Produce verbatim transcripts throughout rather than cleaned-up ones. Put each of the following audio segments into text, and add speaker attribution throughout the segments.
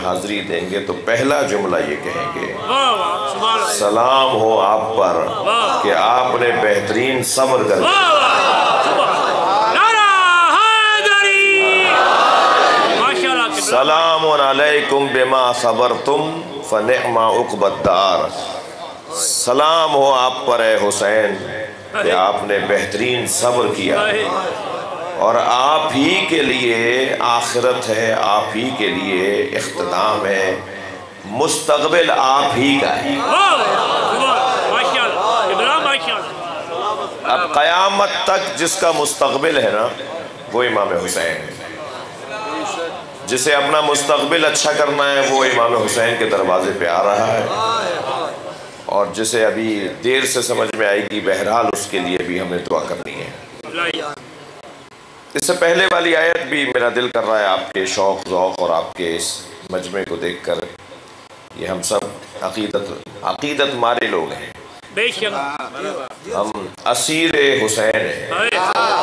Speaker 1: हाजिरी देंगे तो पहला जुमला ये कहेंगे, सलाम हो आप पर कि आपने बेहतरीन सब्र कर सलाम अलैकुम बिमा सबरतुम फनिअमा उक़बद्दार। सलाम हो आप पर ए हुसैन कि आपने बेहतरीन सब्र किया और आप ही के लिए आखिरत है, आप ही के लिए इख्तिताम है, मुस्तक़बिल आप ही का है। अब क़यामत तक जिसका मुस्तक़बिल है ना वो इमाम हुसैन है। जिसे अपना मुस्तक़बिल अच्छा करना है वो इमाम हुसैन के दरवाजे पे आ रहा है, और जिसे अभी देर से समझ में आएगी बहरहाल उसके लिए भी हमें दुआ करनी है। इससे पहले वाली आयत भी मेरा दिल कर रहा है आपके शौक़ ज़ौक़ और आपके इस मजमे को देख कर, ये हम सब अक़ीदत अक़ीदत मारे लोग हैं, हम असीर हुसैन हैं,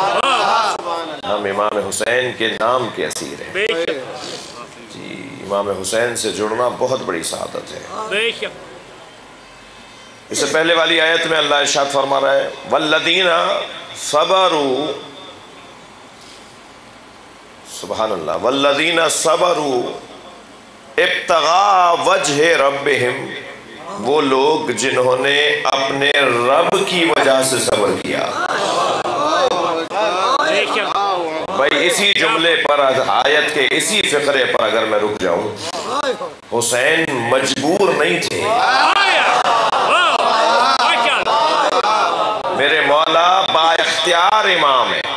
Speaker 1: हम इमाम हुसैन के नाम के असीर हैं जी। इमाम हुसैन से जुड़ना बहुत बड़ी सआदत है। इससे पहले वाली आयत में अल्लाह इरशाद फरमा रहा है, वल्लदीना सबरू, सुभान अल्लाह, वल्लदीना सबरू इब्तिगा वजह रब्बिहिम, वो लोग जिन्होंने अपने रब की वजह से सब्र किया। भाई इसी जुमले पर, आयत के इसी फिक्रे पर अगर मैं रुक जाऊं, हुसैन मजबूर नहीं थे, मेरे मौला बाइख्तियार इमाम है।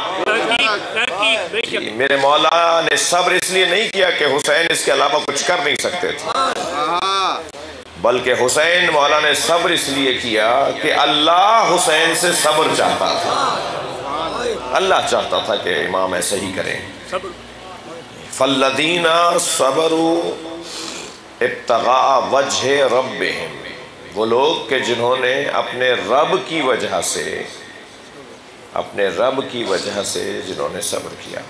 Speaker 1: मेरे मौला ने सब्र इसलिए नहीं किया कि हुसैन इसके अलावा कुछ कर नहीं सकते थे, बल्कि हुसैन मौला ने सब्र इसलिए किया कि अल्लाह हुसैन से सब्र चाहता था। अल्लाह चाहता था कि इमाम ऐसे ही करें। फल्लदीना सबरू इब्तिगा वजह रब्बिहिम, वो लोग के जिन्होंने अपने रब की वजह से, अपने रब की वजह से जिन्होंने सब्र किया।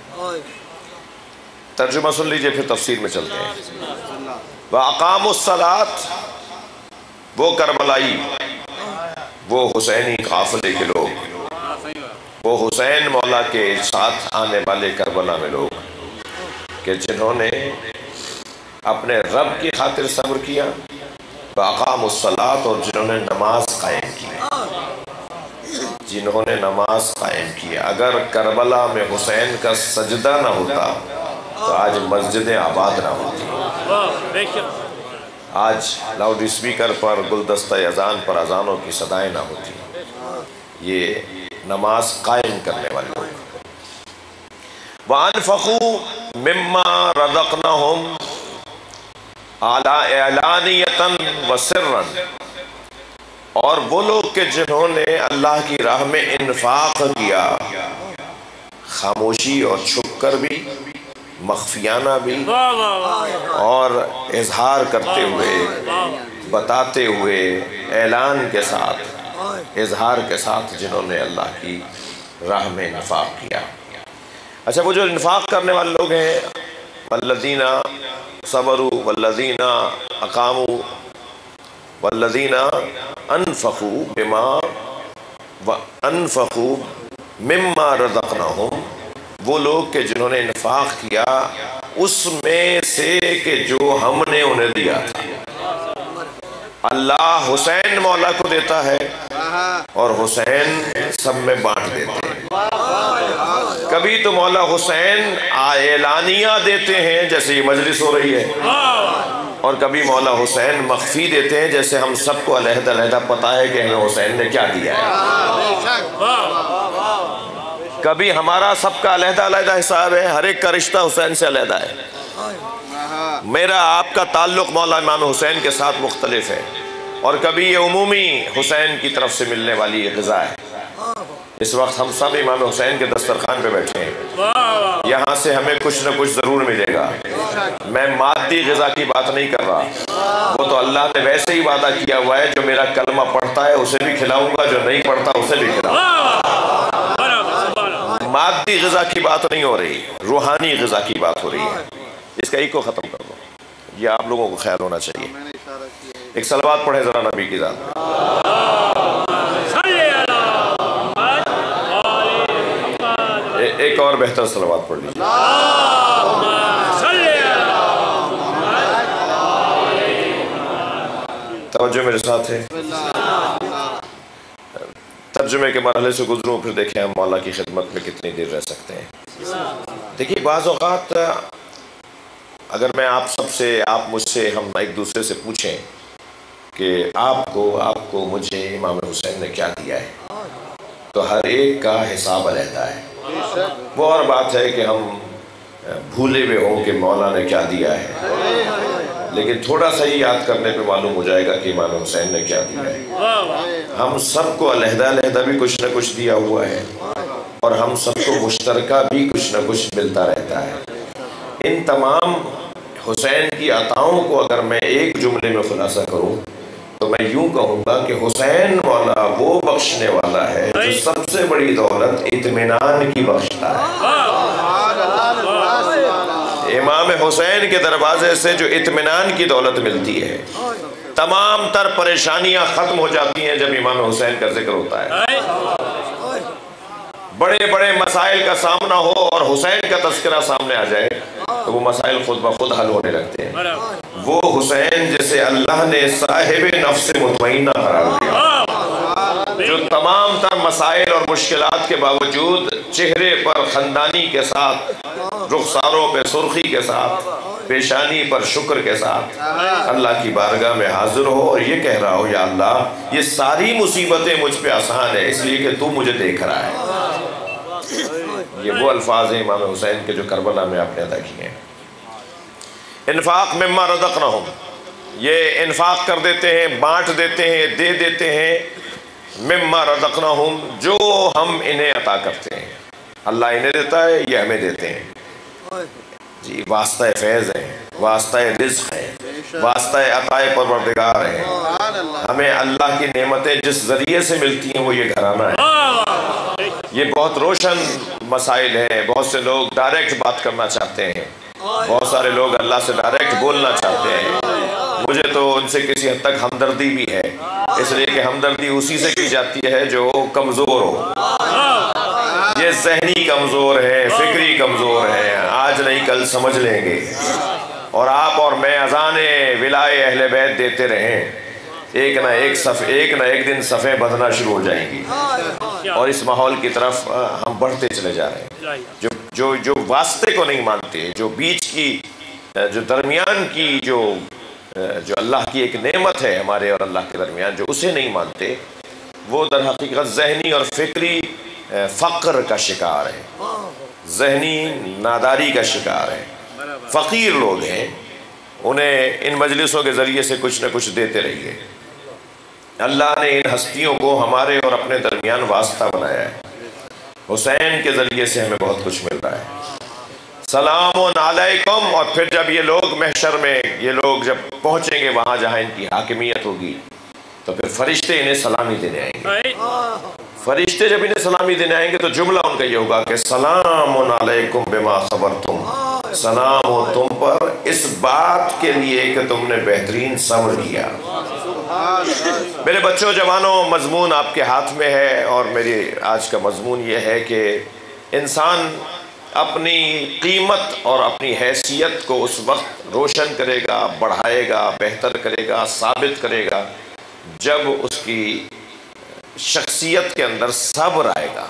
Speaker 1: तर्जुमा सुन लीजिए, फिर तफसीर में चलते हैं। व अक़ामुस्सलात, वो करबलाई, वो हुसैनी काफ़िले के लोग, वो हुसैन मौला के साथ आने वाले करबला में लोग कि जिन्होंने अपने रब की खातिर सब्र किया, व अक़ामुस्सलात, और जिन्होंने नमाज कायम की, जिन्होंने नमाज कायम की। अगर करबला में हुसैन का सजदा ना होता तो आज मस्जिदें आबाद ना होती, आज लाउड स्पीकर पर गुलदस्ता अजान पर अजानों की सदाएं ना होती। ये नमाज कायम करने वाले लोग। वअनफ़क़ू मिम्मा रज़क़नाहुम अला एलानियतन व सिर्रन, और वो लोग के जिन्होंने अल्लाह की राह में इन्फाक किया, खामोशी और छुप कर भी, मख्फियाना भी, और इजहार करते हुए, बताते हुए, ऐलान के साथ, इजहार के साथ जिन्होंने अल्लाह की राह में इन्फाक किया। अच्छा, वो जो इन्फाक करने वाले लोग हैं, वल्लदीना सबरू वल्लदीना अकामू वल्लदीना अनफ़क़ू बिमा व अनफ़क़ू मिम्मा रज़क़नाहुम, वो लोग के जिन्होंने इन्फाक किया उसमें से कि जो हमने उन्हें दिया था। अल्लाह हुसैन मौला को देता है और हुसैन सब में बांट देते हैं। कभी तो मौला हुसैन एलानिया देते हैं जैसे ये मजलिस हो रही है, और कभी मौला हुसैन मख्फी देते हैं जैसे हम सबको अलहदा अलहदा पता है कि हमें हुसैन ने क्या दिया है। कभी हमारा सबका अलहदा अलहदा हिसाब है, हर एक का रिश्ता हुसैन से अलहदा है। मेरा आपका ताल्लुक़ मौला इमाम हुसैन के साथ मुख्तलिफ है, और कभी ये उमूमी हुसैन की तरफ से मिलने वाली ग़िज़ा है। इस वक्त हम सब इमाम हुसैन के दस्तरखान पे बैठे हैं, यहाँ से हमें कुछ न कुछ ज़रूर मिलेगा। मैं मादी ग़िज़ा की बात नहीं कर रहा, वो तो अल्लाह ने वैसे ही वादा किया हुआ है, जो मेरा कलमा पढ़ता है उसे भी खिलाऊंगा, जो नहीं पढ़ता उसे भी खिलाऊंगा। मादी ग़िज़ा की बात नहीं हो रही, रूहानी ग़िज़ा की बात हो रही है। इसका इको ख़त्म कर दो, ये आप लोगों को ख्याल होना चाहिए। एक सलवात पढ़े जरा नबी की जात। एक और बेहतर सलवात पढ़ लीजिए। तवज्जो मेरे साथ है। तर्जुमे के मरहले से गुजरूं, फिर देखें हम मौला की खिदमत में कितनी देर रह सकते हैं। देखिए, बाज़ औक़ात अगर मैं आप सबसे, आप मुझसे, हम एक दूसरे से पूछें कि आपको आपको मुझे इमाम हुसैन ने क्या दिया है, तो हर एक का हिसाब अलहदा है। वो और बात है कि हम भूले हुए हों कि मौला ने क्या दिया है, लेकिन थोड़ा सा ही याद करने पे मालूम हो जाएगा कि इमाम हुसैन ने क्या दिया है। हम सबको अलहदा अलहदा भी कुछ न कुछ दिया हुआ है, और हम सबको मुश्तरका भी कुछ न कुछ मिलता रहता है। इन तमाम हुसैन की अताओं को अगर मैं एक जुमले में खुलासा करूं तो मैं यूं कहूँगा कि हुसैन वाला वो बख्शने वाला है जो सबसे बड़ी दौलत इत्मीनान की बख्शता है। इमाम हुसैन के दरवाजे से जो इत्मीनान की दौलत मिलती है, तमाम तर परेशानियां खत्म हो जाती हैं जब इमाम हुसैन का जिक्र होता है। बड़े बड़े मसाइल का सामना हो और हुसैन का तस्करा सामने आ जाए तो वो मसाइल खुद ब खुद हल होने लगते हैं। वो हुसैन जिसे अल्लाह ने साहिब नफ्स मुतमइन्ना करार दिया, जो तमाम तर मसाइल और मुश्किलात के बावजूद चेहरे पर खंदानी के साथ, रुखसारों पे सुर्खी के साथ, पेशानी पर शुक्र के साथ अल्लाह की बारगाह में हाजिर हो और ये कह रहा हो, या अल्लाह ये सारी मुसीबतें मुझ पे आसान है इसलिए कि तू मुझे देख रहा है। ये वो अल्फाज हैं इमाम हुसैन के जो करबला में आपने अदा किए हैं। इन्फाक मिम्मा रज़क़नाहुम, ये इन्फाक कर देते हैं, बांट देते हैं, दे देते हैं। मिम्मा रज़क़नाहुम, जो हम इन्हें अता करते हैं। अल्लाह इन्हें देता है, ये हमें देते हैं। जी, वास्ता फैज़ है, वास्ता रिज़्क़ है, वास्ता अताए परवरदिगार है। हमें अल्लाह की नेमतें जिस जरिए से मिलती हैं वो ये घराना है। ये बहुत रोशन मसाइल हैं। बहुत से लोग डायरेक्ट बात करना चाहते हैं, बहुत सारे लोग अल्लाह से डायरेक्ट बोलना चाहते हैं। मुझे तो उनसे किसी हद तक हमदर्दी भी है, इसलिए कि हमदर्दी उसी से की जाती है जो कमज़ोर हो। ये ज़हनी कमज़ोर है, फिक्री कमज़ोर है, आज नहीं कल समझ लेंगे। और आप और मैं अज़ाने विलाए अहले बैत देते रहें, एक ना एक सफ़ एक ना एक दिन सफ़े बदना शुरू हो जाएंगी और इस माहौल की तरफ हम बढ़ते चले जा रहे हैं। जो जो जो वास्ते को नहीं मानते, जो बीच की, जो दरमियान की, जो जो अल्लाह की एक नेमत है हमारे और अल्लाह के दरमियान, जो उसे नहीं मानते, वो दर हकीकत ज़हनी और फिक्री फ़क्र का शिकार है, ज़हनी नादारी का शिकार है। फ़कीर लोग हैं, उन्हें इन मजलिसों के ज़रिए से कुछ न कुछ देते रहिए। अल्लाह ने इन हस्तियों को हमारे और अपने दरमियान वास्ता बनाया है। हुसैन के ज़रिए से हमें बहुत कुछ मिल रहा है। सलामुन अलैकुम, और फिर जब ये लोग महशर में, ये लोग जब पहुँचेंगे वहाँ जहाँ इनकी हाकिमियत होगी, तो फिर फरिश्ते इन्हें सलामी देने आएंगे। फरिश्ते जब इन्हें सलामी देने आएंगे तो जुमला उनका ये होगा कि सलामुन अलैकुम बिमा खबरतुम, सलाम हो तुम पर इस बात के लिए कि तुमने बेहतरीन सब्र किया। मेरे बच्चों, जवानों, मजमून आपके हाथ में है, और मेरी आज का मजमून ये है कि इंसान अपनी कीमत और अपनी हैसियत को उस वक्त रोशन करेगा, बढ़ाएगा, बेहतर करेगा, साबित करेगा जब उसकी शख्सियत के अंदर सब्र आएगा।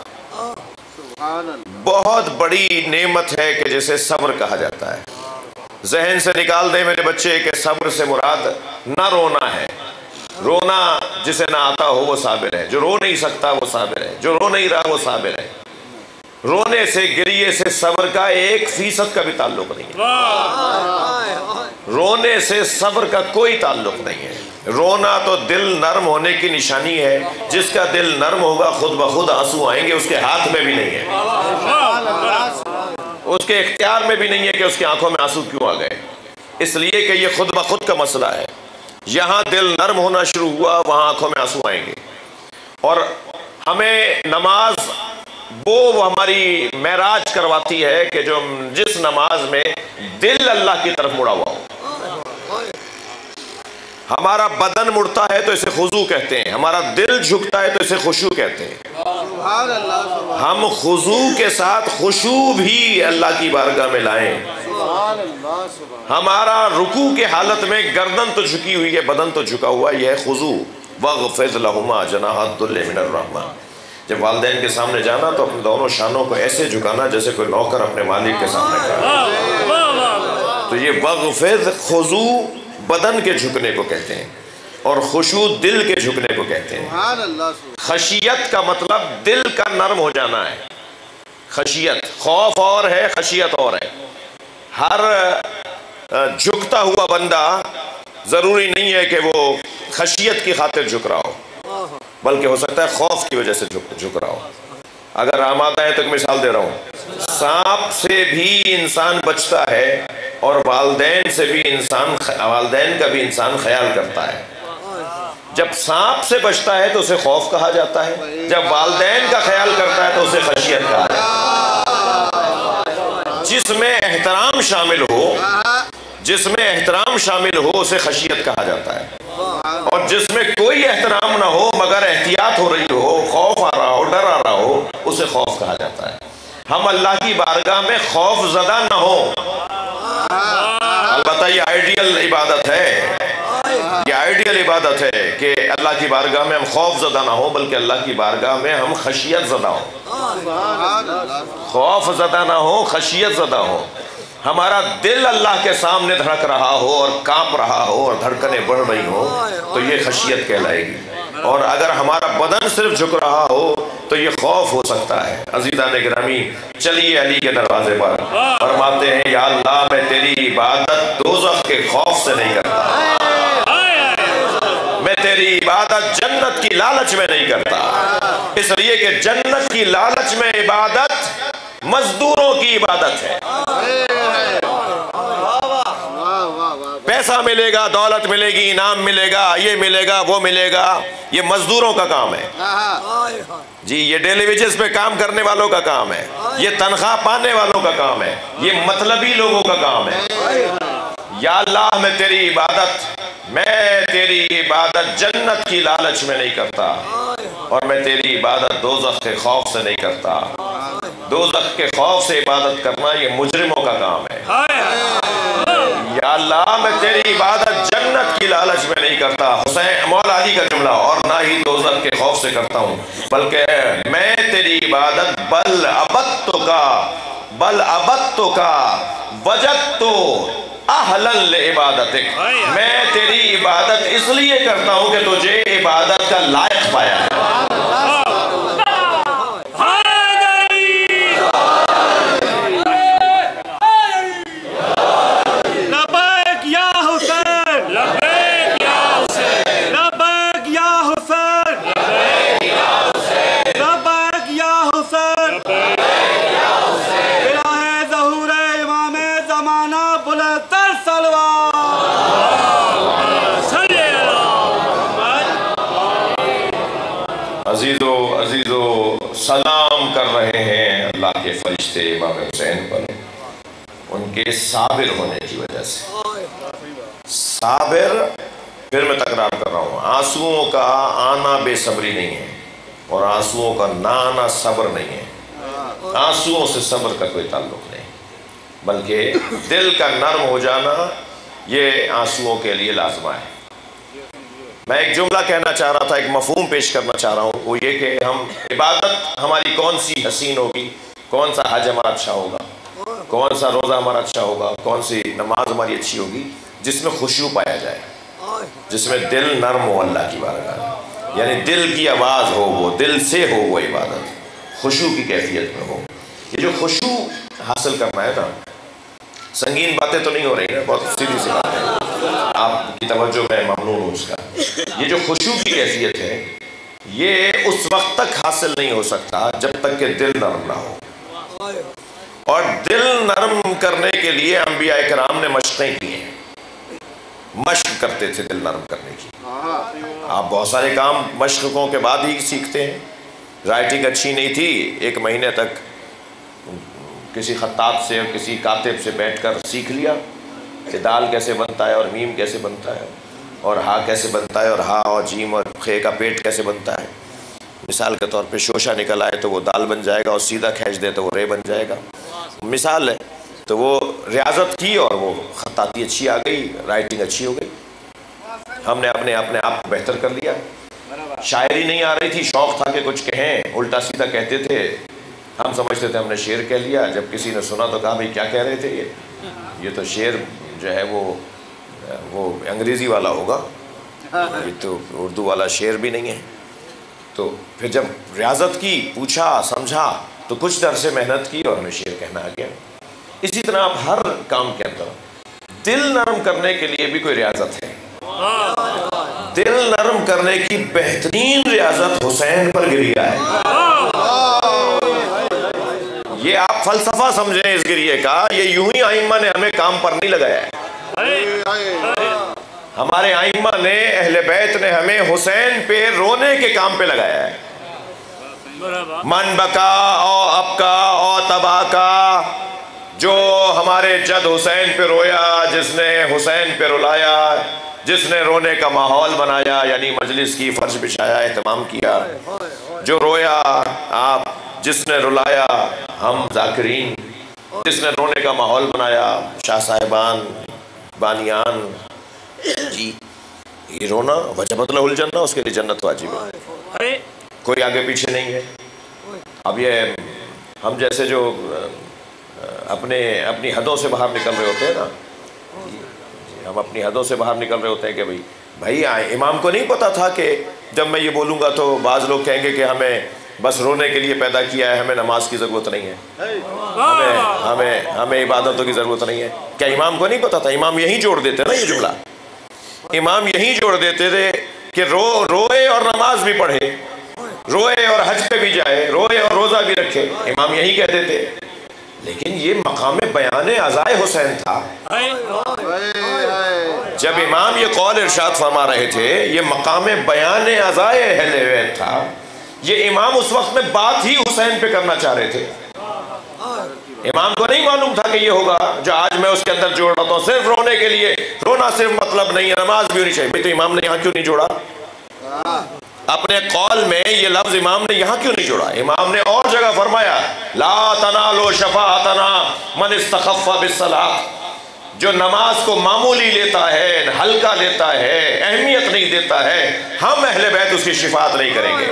Speaker 1: बहुत बड़ी नेमत है कि जिसे सब्र कहा जाता है। जहन से निकाल दे मेरे बच्चे कि सब्र से मुराद ना रोना है। रोना जिसे ना आता हो वो साबिर है, जो रो नहीं सकता वो साबिर है, जो रो नहीं रहा वो साबिर है। रोने से, गिरिए से सब्र का एक फीसद का भी ताल्लुक नहीं है। रोने से सब्र का कोई ताल्लुक नहीं है। रोना तो दिल नर्म होने की निशानी है। जिसका दिल नर्म होगा खुद ब खुद आंसू आएंगे, उसके हाथ में भी नहीं है, उसके इख्तियार में भी नहीं है कि उसकी आंखों में आंसू क्यों आ गए। इसलिए कि ये खुद ब खुद का मसला है। यहाँ दिल नर्म होना शुरू हुआ, वहाँ आंखों में आंसू आएंगे। और हमें नमाज वो हमारी महराज करवाती है कि जो जिस नमाज में दिल अल्लाह की तरफ मुड़ा हुआ हो। हमारा बदन मुड़ता है तो इसे खुजू कहते हैं, हमारा दिल झुकता है तो इसे खुशू कहते हैं। हम खुजू के साथ खुशू भी अल्लाह की बारगाह में लाएं। हमारा रुकू के हालत में गर्दन तो झुकी हुई है, बदन तो झुका हुआ, यह है खुजू। वग़फ़िज़ लहुमा जनाहद्दुल्ल मिनर रहमा। जब वालिदैन के सामने जाना तो अपने दोनों शानों को ऐसे झुकाना जैसे कोई नौकर अपने मालिक के सामने खड़ा। तो ये वग़फ़िज़ खुजू बदन के झुकने को कहते हैं और खुशू दिल के झुकने को कहते हैं। खशियत का मतलब दिल का नरम हो जाना है। खशियत खौफ और है, खशियत और है। हर झुकता हुआ बंदा जरूरी नहीं है कि वो खशियत की खातिर झुक रहा हो, बल्कि हो सकता है खौफ की वजह से झुक झुक रहा हो। अगर आमादा है तो मिसाल दे रहा हूँ, सांप से भी इंसान बचता है और वालिदैन से भी इंसान, वालिदैन का भी इंसान ख्याल करता है। जब सांप से बचता है तो उसे खौफ कहा जाता है, जब वालिदैन का ख्याल करता है तो उसे खशियत कहा जाता है। जिसमें एहतराम शामिल हो, जिसमें एहतराम शामिल हो उसे खशियत कहा जाता है, और जिसमें कोई एहतराम ना हो मगर एहतियात हो रही हो, खौफ आ रहा हो, डर आ रहा हो, उसे खौफ कहा जाता है। हम अल्लाह की बारगाह में खौफ ज़दा ना हो। अलबत्ता ये आइडियल इबादत है, ये आइडियल इबादत है कि अल्लाह की बारगाह में हम खौफ ज़दा ना हो, बल्कि अल्लाह की बारगाह में हम खशियत ज़दा हो। खौफ ज़दा ना हो, खशियत ज़दा हो। हमारा दिल अल्लाह के सामने धड़क रहा हो और कांप रहा हो और धड़कनें बढ़ रही हो तो ये खशियत कहलाएगी। और अगर हमारा बदन सिर्फ झुक रहा हो तो ये खौफ हो सकता है। अज़ीज़ान गिरामी, चलिए अली के दरवाजे पर, फरमाते हैं या अल्लाह मैं तेरी इबादत दोज़ख के खौफ से नहीं करता, मैं तेरी इबादत जन्नत की लालच में नहीं करता, इसलिए कि जन्नत की लालच में इबादत मजदूरों की इबादत है। पैसा मिलेगा, दौलत मिलेगी, इनाम मिलेगा, ये मिलेगा, वो मिलेगा, ये मजदूरों का काम है जी। ये डेली वेजेस पे काम करने वालों का काम है, ये तनख्वाह पाने वालों का काम है, ये मतलबी लोगों का काम है। या अल्लाह मैं तेरी इबादत, मैं तेरी इबादत जन्नत की लालच में नहीं करता और मैं तेरी इबादत दोज़ख के खौफ से नहीं करता। दोज़ख के खौफ से इबादत करना ये मुजरिमों का काम है। या अल्लाह मैं तेरी इबादत जन्नत की लालच में नहीं करता, हुसैन मौला अली का जुमला, और ना ही दोज़ख के खौफ से करता हूँ, बल्कि मैं तेरी इबादत बल अबत्तो का बल अबत्तो का वजत्तो अहलन ले इबादतिक, मैं तेरी इबादत इसलिए करता हूँ कि तुझे इबादत का लायक पाया है। अजीज़ो अजीज़ो सलाम कर रहे हैं अल्लाह के फरिश्ते इमाम हुसैन पर, उनके साबिर होने की वजह से। साबिर, फिर मैं तकरार कर रहा हूँ, आंसुओं का आना बेसब्री नहीं है और आंसुओं का ना आना सब्र नहीं है। आंसुओं से सब्र का कोई ताल्लुक नहीं, बल्कि दिल का नरम हो जाना ये आंसुओं के लिए लाजमा है। मैं एक जुमला कहना चाह रहा था, एक मफहूम पेश करना चाह रहा हूँ, वो ये कि हम इबादत हमारी कौन सी हसीन होगी, कौन सा हज हमारा अच्छा होगा, कौन सा रोज़ा हमारा अच्छा होगा, कौन सी नमाज हमारी अच्छी होगी, जिसमें खुशू पाया जाए, जिसमें दिल नरम हो अल्लाह की बारगाह, यानी दिल की आवाज़ हो, वो दिल से हो वो इबादत, खुशू की कैफियत में हो। ये जो खुशू हासिल करना है ना, संगीन बातें तो नहीं हो रही ना, बहुत सीधी सी बात है, आपकी तवज्जो मैं ममनून हूँ उसका। ये जो खुशू की कैफियत है ये उस वक्त तक हासिल नहीं हो सकता जब तक कि दिल नरम ना हो, और दिल नरम करने के लिए अंबिया इकराम ने मशक़ें की हैं, मशक़ करते थे दिल नरम करने की। आप बहुत सारे काम मशक़ों के बाद ही सीखते हैं। राइटिंग अच्छी नहीं थी, एक महीने तक किसी खत्ताब से और किसी कातिब से बैठकर सीख लिया कि दाल कैसे बनता है और मीम कैसे बनता है, और हा कैसे बनता है, और हा और जीम और खे का पेट कैसे बनता है। मिसाल के तौर पे शोशा निकल आए तो वो दाल बन जाएगा, और सीधा खींच दे तो वो रे बन जाएगा। मिसाल है। तो वो रियाजत की और वो खताती अच्छी आ गई, राइटिंग अच्छी हो गई। हमने अपने अपने आप को बेहतर कर लिया। शायरी नहीं आ रही थी, शौक़ था कि कुछ कहें, उल्टा सीधा कहते थे। हम समझते थे हमने शेर कह लिया। जब किसी ने सुना तो कहा भाई क्या कह रहे थे, ये ये तो शेर जो है वो वो अंग्रेज़ी वाला होगा, ये तो उर्दू वाला शेर भी नहीं है। तो फिर जब रियाजत की, पूछा, समझा, तो कुछ दर से मेहनत की और हमें शेर कहना आ गया। इसी तरह आप हर काम के अंदर दिल नरम करने के लिए भी कोई रियाजत है। दिल नरम करने की बेहतरीन रियाजत हुसैन पर गिरिया है। ये आप फलसफा समझें इस गिरिये का, ये यूं ही आइम्मा ने हमें काम पर नहीं लगाया है। हमारे आइम्मा ने, अहले बैत ने हमें हुसैन पे रोने के काम पे लगाया है। मन बका और अबका और तबा का, जो हमारे जद हुसैन पे रोया, जिसने हुसैन पे रुलाया, जिसने रोने का माहौल बनाया, यानी मजलिस की, फर्श बिछाया, एहतमाम किया। जो रोया आप, जिसने रुलाया हम जाकिरीन, जिसने रोने का माहौल बनाया शाह साहिबान, बानियान जी। ये रोना वजबत लहुल जन्नह, उसके लिए जन्नत वाजिब है, कोई आगे पीछे नहीं है। अब ये हम जैसे जो अपने अपनी हदों से बाहर निकल रहे होते हैं ना, हम अपनी हदों से बाहर निकल रहे होते हैं कि भाई भाई इमाम को नहीं पता था कि जब मैं ये बोलूँगा तो बाज़ लोग कहेंगे कि हमें बस रोने के लिए पैदा किया है, हमें नमाज की ज़रूरत नहीं है, हमें हमें हमें इबादतों की ज़रूरत नहीं है। क्या इमाम को नहीं पता था? इमाम यहीं जोड़ देते ना, ये जुमला इमाम यहीं जोड़ देते थे कि रो रोए और नमाज भी पढ़े, रोए और हज पे भी जाए, रोए और रोज़ा भी रखे, इमाम यही कहते थे। लेकिन ये मकाम बयान अज़ाए हुसैन था। जब इमाम ये कौल इरशाद फरमा रहे थे, ये मकाम बयान अज़ाए अहले बैत था। ये इमाम उस वक्त में बात ही हुसैन पे करना चाह रहे थे। इमाम को नहीं मालूम था कि ये होगा जो आज मैं उसके अंदर जोड़ रहा हूँ, सिर्फ रोने के लिए। रोना सिर्फ मतलब नहीं है, नमाज भी होनी चाहिए। भाई तो इमाम ने यहाँ क्यों नहीं जोड़ा? अपने कौल में ये लफ्ज इमाम ने यहाँ क्यों नहीं जोड़ा? इमाम ने और जगह फरमाया, ला तनालो शफाअतना मन इस्तखफ़्फ़ा बिस्सलात, जो नमाज को मामूली लेता है, हल्का लेता है, अहमियत नहीं देता है, हम अहले बैत उसकी शिफात नहीं करेंगे।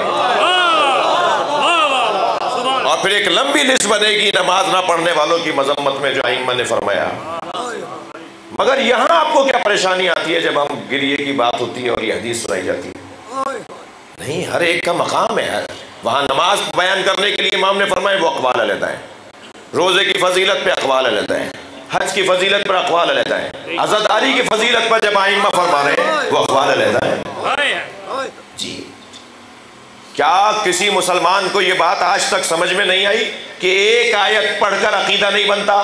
Speaker 1: और फिर एक लंबी लिस्ट बनेगी नमाज ना पढ़ने वालों की मजम्मत में, जो आइम्मा ने फरमाया। मगर यहाँ आपको क्या परेशानी आती है जब हम गिरिये की बात होती है और ये हदीस सुनाई जाती है? नहीं, हर एक का मकाम है। वहाँ नमाज बयान करने के लिए इमाम ने फरमाया वो अक़वाल लेता है, रोज़े की फजीलत पे अक़वाल लेता है, हज की फजीलत पर अक़वाल लेता है, अज़ादारी की फजीलत पर जब आइम्मा फरमा रहे हैं वो अक़वाल लेता है। जी, क्या किसी मुसलमान को ये बात आज तक समझ में नहीं आई कि एक आयत पढ़कर अकीदा नहीं बनता?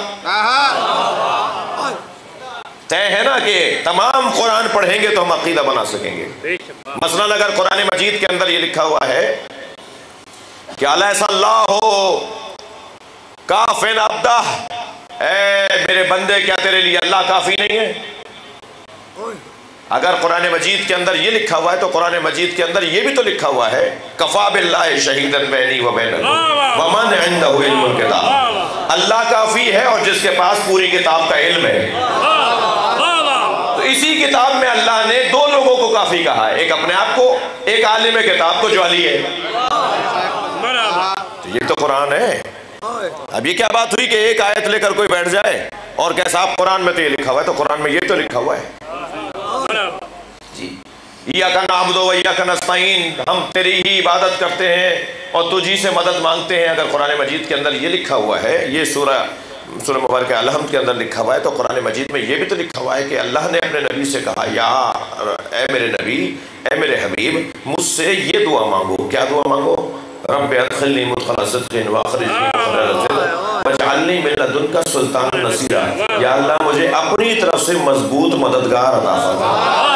Speaker 1: तय है ना कि तमाम कुरान पढ़ेंगे तो हम अकीदा बना सकेंगे। मसलन अगर कुरान मजीद के अंदर ये लिखा हुआ है कि अलैहिस्सलाहु काफ़िन अब्दह, ऐ मेरे बंदे क्या तेरे लिए अल्लाह काफ़ी नहीं है? अगर कुरान मजीद के अंदर ये लिखा हुआ है तो कुरान मजीद के अंदर ये भी तो लिखा हुआ है कफ़ा बिल्लाहि शहीदन बैनी व बैनकुम व मन इंदहु इल्मुल किताब, अल्लाह काफ़ी है और जिसके पास पूरी किताब का इल्म है। तो इसी किताब में अल्लाह ने दो लोगों को काफ़ी कहा है, एक अपने आप को, एक आलिम किताब को जो अली है। तो ये तो कुरान है। अब ये क्या बात हुई कि एक आयत लेकर कोई बैठ जाए और कैसा आप कुरान में तो ये लिखा हुआ है, तो कुरान में ये तो लिखा हुआ है जी, इय्याका नअबुदु व इय्याका नस्तईन, हम तेरी ही इबादत करते हैं और तुझी से मदद मांगते हैं। अगर कुरान मजीद के अंदर ये लिखा हुआ है, ये सूरा सूरह मुबारक अल-हम्द के अंदर लिखा हुआ है, तो कुरान मजीद में ये भी तो लिखा हुआ है कि अल्लाह ने अपने नबी से कहा, या ए मेरे नबी, ए मेरे हबीब, मुझसे ये दुआ मांगो। क्या दुआ मांगो? रब्बि अदखिलनी मुदखला सिद्क़िन व अखरिजनी मुखरज सिद्क़ वजअलनी मिन लदुनका सुल्तानन नसीरा, या अल्लाह मुझे अपनी तरफ से मजबूत मददगार अता फरमा।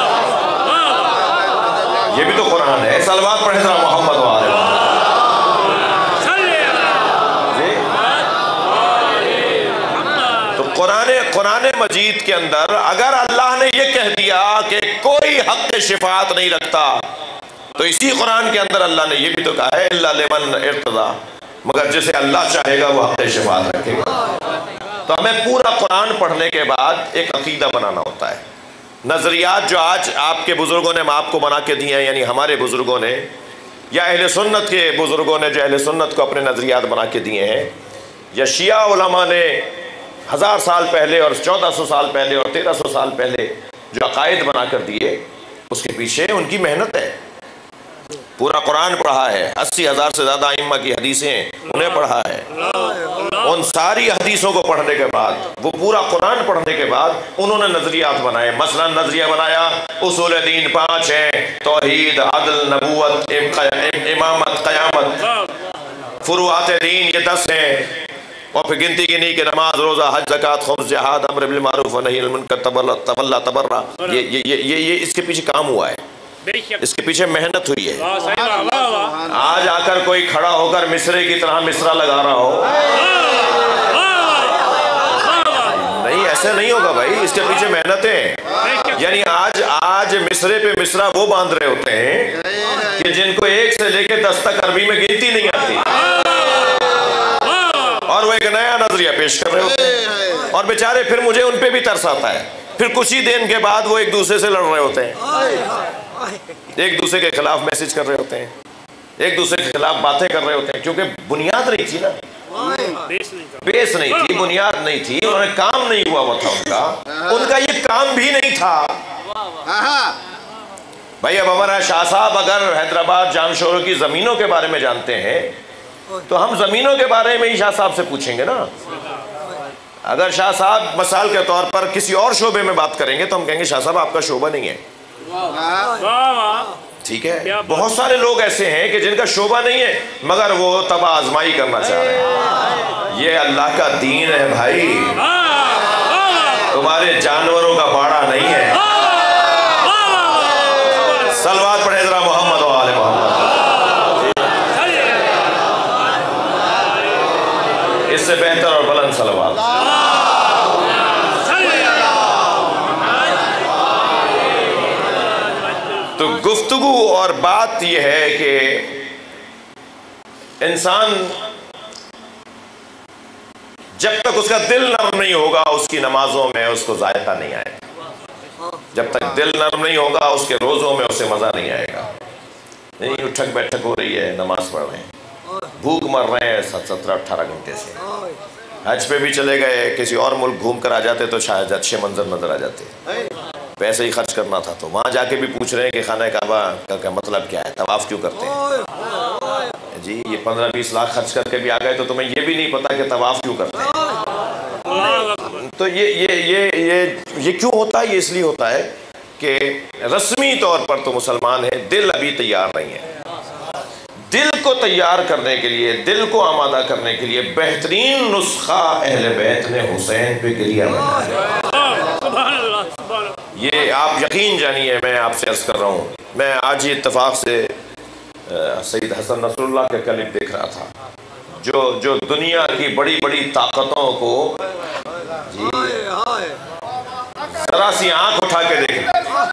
Speaker 1: ये भी तो कुरान है। सलवात पढ़े जरा मोहम्मद व आले मोहम्मद। तो कुरान कुरान मजीद के अंदर अगर अल्लाह ने ये कह दिया कि कोई हक़ शिफात नहीं रखता। तो इसी कुरान के अंदर अल्लाह ने यह भी तो कहा है इल्ला लिमन इर्तज़ा, मगर जिसे अल्लाह चाहेगा वो हक़ शिफात रखेगा। तो हमें पूरा कुरान पढ़ने के बाद एक अकीदा बनाना होता है। नज़रियात जो आज आपके बुज़ुर्गों ने आपको बना के दिए हैं, यानी हमारे बुज़ुर्गों ने या अहले सुन्नत के बुज़ुर्गों ने जो अहले सुन्नत को अपने नज़रियात बना के दिए हैं, या शिया उलमा ने हज़ार साल पहले और चौदह सौ साल पहले और तेरह सौ साल पहले जो अकायद बना कर दिए, उसके पीछे उनकी मेहनत है। पूरा कुरान पढ़ा है, अस्सी हज़ार से ज़्यादा इम्मा की हदीसें उन्हें पढ़ा है। उन सारी हदीसों को पढ़ने के बाद, वो पूरा कुरान पढ़ने के बाद उन्होंने नज़रियात बनाए। मसलन नज़रिया बनाया उसूल दीन पाँच हैं, तौहीद, अदल, नबूवत, इमामत, क़यामत। फुरुआत दीन ये दस हैं, और फिर गिनती गिनी कि नमाज, रोज़ा, हज, ज़कात, खुम्स, जिहाद, अम्र बिल मारूफ व नही अनिल मुनकर, तवल्ला तबर्रा। ये ये ये ये इसके पीछे काम हुआ है, इसके पीछे मेहनत हुई है। आज आकर कोई खड़ा होकर मिसरे की तरह मिसरा लगा रहा हो, नहीं, ऐसे नहीं होगा भाई, इसके पीछे मेहनत है। यानी आज आज मिसरे पे मिसरा वो बांध रहे होते हैं कि जिनको एक से लेकर दस तक अरबी में गिनती नहीं आती, और वो एक नया नजरिया पेश कर रहे होते हैं, और बेचारे फिर मुझे उन पे भी तरस आता है। फिर कुछ ही दिन के बाद वो एक दूसरे से लड़ रहे होते हैं, एक दूसरे के खिलाफ मैसेज कर रहे होते हैं, एक दूसरे के खिलाफ बातें कर रहे होते हैं, क्योंकि बुनियाद नहीं थी ना, बेस नहीं थी, बुनियाद नहीं थी, उन्होंने काम नहीं हुआ वो था उनका उनका ये काम भी नहीं था भाई। अब हमारा शाह साहब अगर हैदराबाद जामशोरों की जमीनों के बारे में जानते हैं तो हम जमीनों के बारे में ही शाह साहब से पूछेंगे ना। अगर शाह साहब मिसाल के तौर पर किसी और शोबे में बात करेंगे तो हम कहेंगे शाह साहब आपका शोबा नहीं है, ठीक है। बहुत सारे लोग ऐसे हैं कि जिनका शोबा नहीं है मगर वो तबा आजमाई करना चाह रहे हैं। ये अल्लाह का दीन है भाई, तुम्हारे जानवरों का बाड़ा नहीं है। सलवात पढ़े जरा मोहम्मद व आले मोहम्मद। इससे बेहतर और बुलंद सलवात। तो गुफ्तगू और बात यह है कि इंसान जब तक उसका दिल नर्म नहीं होगा उसकी नमाजों में उसको जायका नहीं आएगा। जब तक दिल नर्म नहीं होगा उसके रोज़ों में उसे मज़ा नहीं आएगा। नहीं, उठक बैठक हो रही है, नमाज पढ़ रहे हैं, भूख मर रहे हैं सत्रह अट्ठारह घंटे से, हज पे भी चले गए, किसी और मुल्क घूम कर आ जाते तो शायद अच्छे मंजर नजर आ जाते, पैसे ही खर्च करना था। तो वहाँ जाके भी पूछ रहे हैं कि खाना काबा का क्या मतलब क्या है, तवाफ क्यों करते हैं जी। ये पंद्रह बीस लाख खर्च करके भी आ गए तो तुम्हें ये भी नहीं पता कि तवाफ क्यों करते हैं। तो ये ये ये ये ये क्यों होता है? ये इसलिए होता है कि रस्मी तौर पर तो मुसलमान है, दिल अभी तैयार नहीं है। दिल को तैयार करने के लिए, दिल को आमादा करने के लिए बेहतरीन नुस्खा अहले बैत ने हुसैन पे गिरिया बनाया। ये आप यकीन जानिए, मैं आपसे अर्ज कर रहा हूँ, मैं आज ही इत्तेफाक से सैयद हसन नसरुल्लाह के क्लिप देख रहा था, जो जो दुनिया की बड़ी बड़ी ताकतों को जी जरा सी आंख उठा के देखें।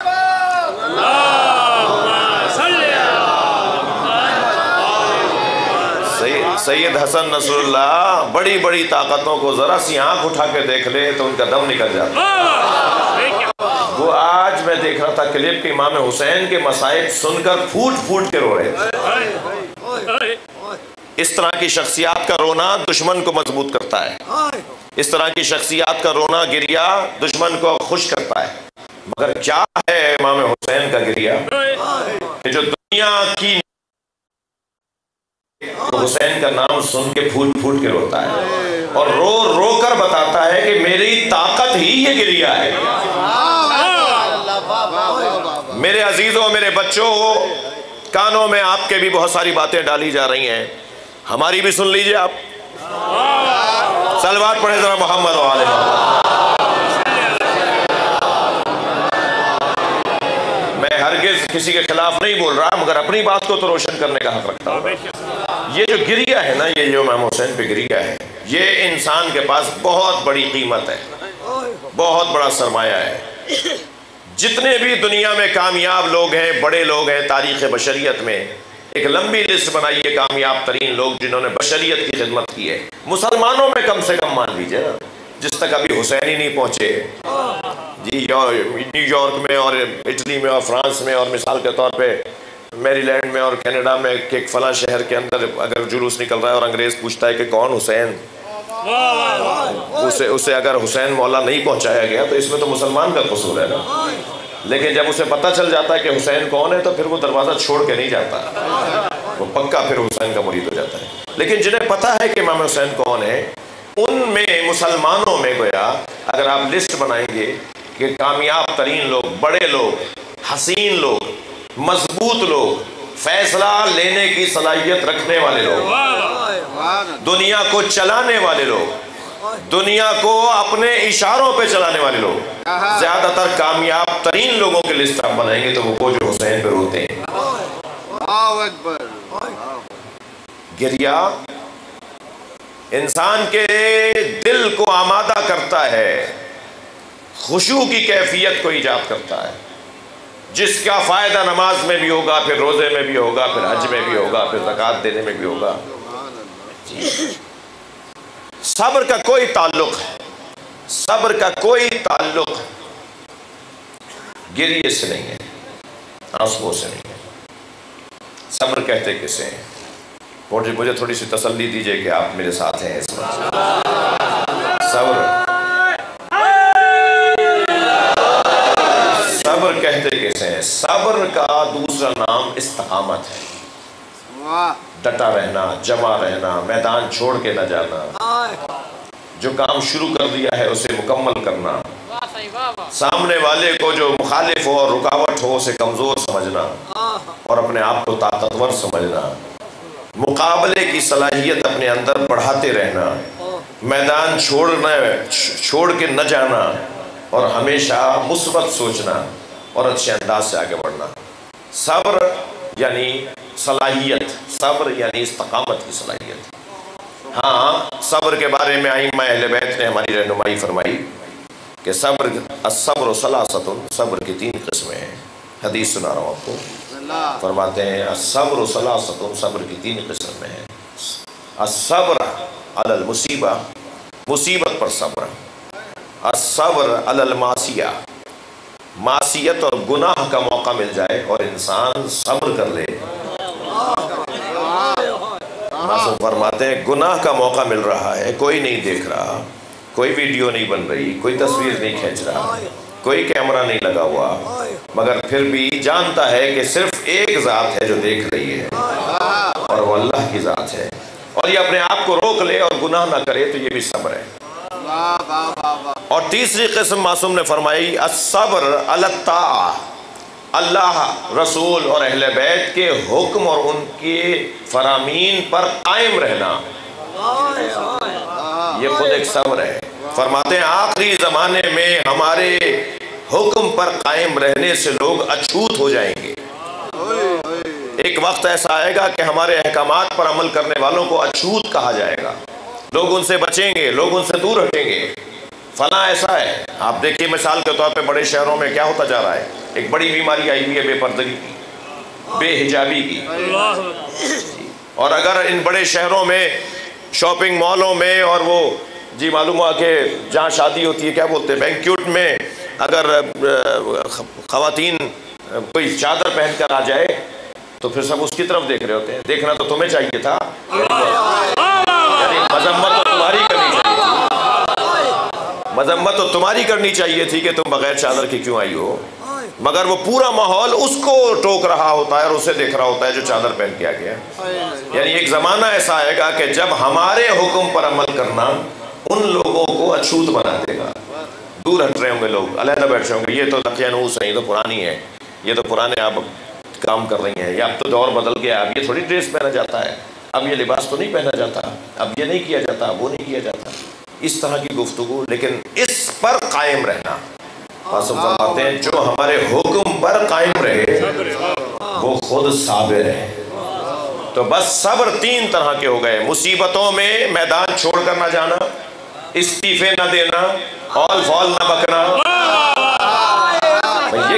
Speaker 1: सैयद हसन नसरुल्लाह बड़ी बड़ी ताकतों को जरा सी आंख उठा के देख ले तो उनका दम निकल जाता। वो आज मैं देख रहा था क्लिप के इमाम हुसैन के मसाइब सुनकर फूट फूट के रो रहे थे। इस तरह की शख्सियात का रोना दुश्मन को मजबूत करता है, इस तरह की शख्सियात का रोना गिरिया दुश्मन को खुश करता है। मगर क्या है इमाम हुसैन का गिरिया कि जो दुनिया की तो हुसैन का नाम सुन के फूट फूट के रोता है और रो रो कर बताता है कि मेरी ताकत ही ये गिरिया है। मेरे अजीजों, मेरे बच्चों, कानों में आपके भी बहुत सारी बातें डाली जा रही हैं, हमारी भी सुन लीजिए आप। सलवात पढ़े जरा मोहम्मद व आले मोहम्मद। मैं हरगिज किसी के खिलाफ नहीं बोल रहा, मगर अपनी बात को तो रोशन करने का हक रखता हूँ। ये जो गिरिया है ना, ये जो इमाम हुसैन पे गिरिया है, ये इंसान के पास बहुत बड़ी कीमत है, बहुत बड़ा सरमाया है। जितने भी दुनिया में कामयाब लोग हैं, बड़े लोग हैं, तारीख़ बशरियत में एक लंबी लिस्ट बनाइए कामयाब तरीन लोग जिन्होंने बशरियत की खिदमत की है। मुसलमानों में कम से कम मान लीजिए ना, जिस तक अभी हुसैन ही नहीं पहुँचे जी, न्यूयॉर्क में और इटली में और फ्रांस में और मिसाल के तौर पे मैरीलैंड में और कनाडा में एक फला शहर के अंदर अगर जुलूस निकल रहा है और अंग्रेज़ पूछता है कि कौन हुसैन, उसे उसे अगर हुसैन मौला नहीं पहुंचाया गया तो इसमें तो मुसलमान का कसूर है ना। लेकिन जब उसे पता चल जाता है कि हुसैन कौन है तो फिर वो दरवाज़ा छोड़ के नहीं जाता, वो पक्का फिर हुसैन का मुरीद हो जाता है। लेकिन जिन्हें पता है कि इमाम हुसैन कौन है, उनमें मुसलमानों में गोया अगर आप लिस्ट बनाएंगे कि कामयाब तरीन लोग, बड़े लोग, हसीन लोग, मजबूत लोग, फैसला लेने की सलाहियत रखने वाले लोग, दुनिया को चलाने वाले लोग, दुनिया को अपने इशारों पे चलाने वाले लोग, ज्यादातर कामयाब तरीन लोगों की लिस्ट आप बनाएंगे तो वो जो हुसैन पे रोते हैं। गिरिया इंसान के दिल को आमादा करता है, खुशू की कैफियत को ईजाद करता है, जिसका फायदा नमाज में भी होगा, फिर रोजे में भी होगा, फिर हज में भी होगा, फिर ज़कात देने में भी होगा। सब्र का कोई ताल्लुक है, सब्र का कोई ताल्लुक गिरिए से नहीं है, आंसुओं से नहीं है। सब्र कहते किसे हैं? मुझे मुझे थोड़ी सी तसल्ली दीजिए कि आप मेरे साथ हैं इस वक्त। सब्र सब्र कहते किसे हैं? सब्र का दूसरा नाम इस्तकामत है, डटा रहना, जमा रहना, मैदान छोड़ के न जाना, जो काम शुरू कर दिया है उसे मुकम्मल करना, सामने वाले को जो मुखालिफ हो और रुकावट हो उसे कमज़ोर समझना और अपने आप को ताकतवर समझना, मुकाबले की सलाहियत अपने अंदर बढ़ाते रहना, मैदान छोड़ना छोड़ के न जाना और हमेशा मुस्बत सोचना और अच्छे अंदाज से आगे बढ़ना। सब्र यानी सलाहियत, सब्र यानी इस्तकामत की सलाहियत। हाँ, सब्र के बारे में आइम्मा अहले बैत ने हमारी रहनुमाई फरमाई कि सब्र अस्सब्र सलासतुन, सब्र की तीन किस्में हैं। हदीस सुना रहा हूँ आपको, फरमाते हैं अस्सब्र सलासतुन, सब्र की तीन किस्में हैं। अस्सब्र अलल मुसीबा, मुसीबत पर सब्र। अस्सब्र अलल मासिया, मासियत और गुनाह का मौका मिल जाए और इंसान सब्र कर ले। मासूम फरमाते हैं गुनाह का मौका मिल रहा है, कोई नहीं देख रहा, कोई वीडियो नहीं बन रही, कोई तस्वीर नहीं खींच रहा, कोई कैमरा नहीं लगा हुआ, मगर फिर भी जानता है कि सिर्फ एक ज़ात है जो देख रही है और वो अल्लाह की ज़ात है, और ये अपने आप को रोक ले और गुनाह ना करे तो ये भी सब्र है। और तीसरी किस्म मासूम ने फरमाई अस्सब्र अलत्ता, अल्लाह, रसूल और अहले बैत के हुक्म और उनके फरामीन पर कायम रहना, ये खुद एक सब्र है। फरमाते हैं आखिरी ज़माने में हमारे हुक्म पर कायम रहने से लोग अछूत हो जाएंगे। एक वक्त ऐसा आएगा कि हमारे अहकामात पर अमल करने वालों को अछूत कहा जाएगा, लोग उनसे बचेंगे, लोग उनसे दूर हटेंगे। फला ऐसा है, आप देखिए मिसाल के तौर पे बड़े शहरों में क्या होता जा रहा है, एक बड़ी बीमारी आई हुई है बेपर्दगी की, बेहिजाबी की। और अगर इन बड़े शहरों में शॉपिंग मॉलों में और वो जी मालूम हुआ कि जहाँ शादी होती है क्या बोलते हैं बैंक्वेट में, अगर ख़वातीन कोई चादर पहन कर आ जाए तो फिर सब उसकी तरफ देख रहे होते हैं। देखना तो तुम्हें चाहिए था, यानी मजम्मत तो तुम्हारी करनी चाहिए थी, मजम्मत तो तुम्हारी करनी चाहिए थी कि तुम बगैर चादर के क्यों आई हो, मगर वो पूरा माहौल उसको टोक रहा होता है और उसे देख रहा होता है जो चादर पहन के आ गया। यानी एक ज़माना ऐसा आएगा कि जब हमारे हुक्म पर अमल करना उन लोगों को अछूत बना देगा, दूर हट रहे होंगे लोग, अलहदा बैठ रहे होंगे, ये तो नक़ियानूस है, ये तो पुरानी है, ये तो पुराने आप काम कर रही हैं, या अब तो दौर बदल गया, अब ये थोड़ी ड्रेस पहना जाता है, अब ये लिबास तो नहीं पहना जाता, अब ये नहीं किया जाता, वो नहीं किया जाता, इस तरह की गुफ्तगू। लेकिन इस पर कायम रहना, फरमाते हैं जो हमारे हुक्म पर कायम रहे वो खुद साबिर है। तो बस सब्र तीन तरह के हो गए, मुसीबतों में मैदान छोड़ कर ना जाना, इस्तीफे न देना, ऑल फॉल न बकना, ये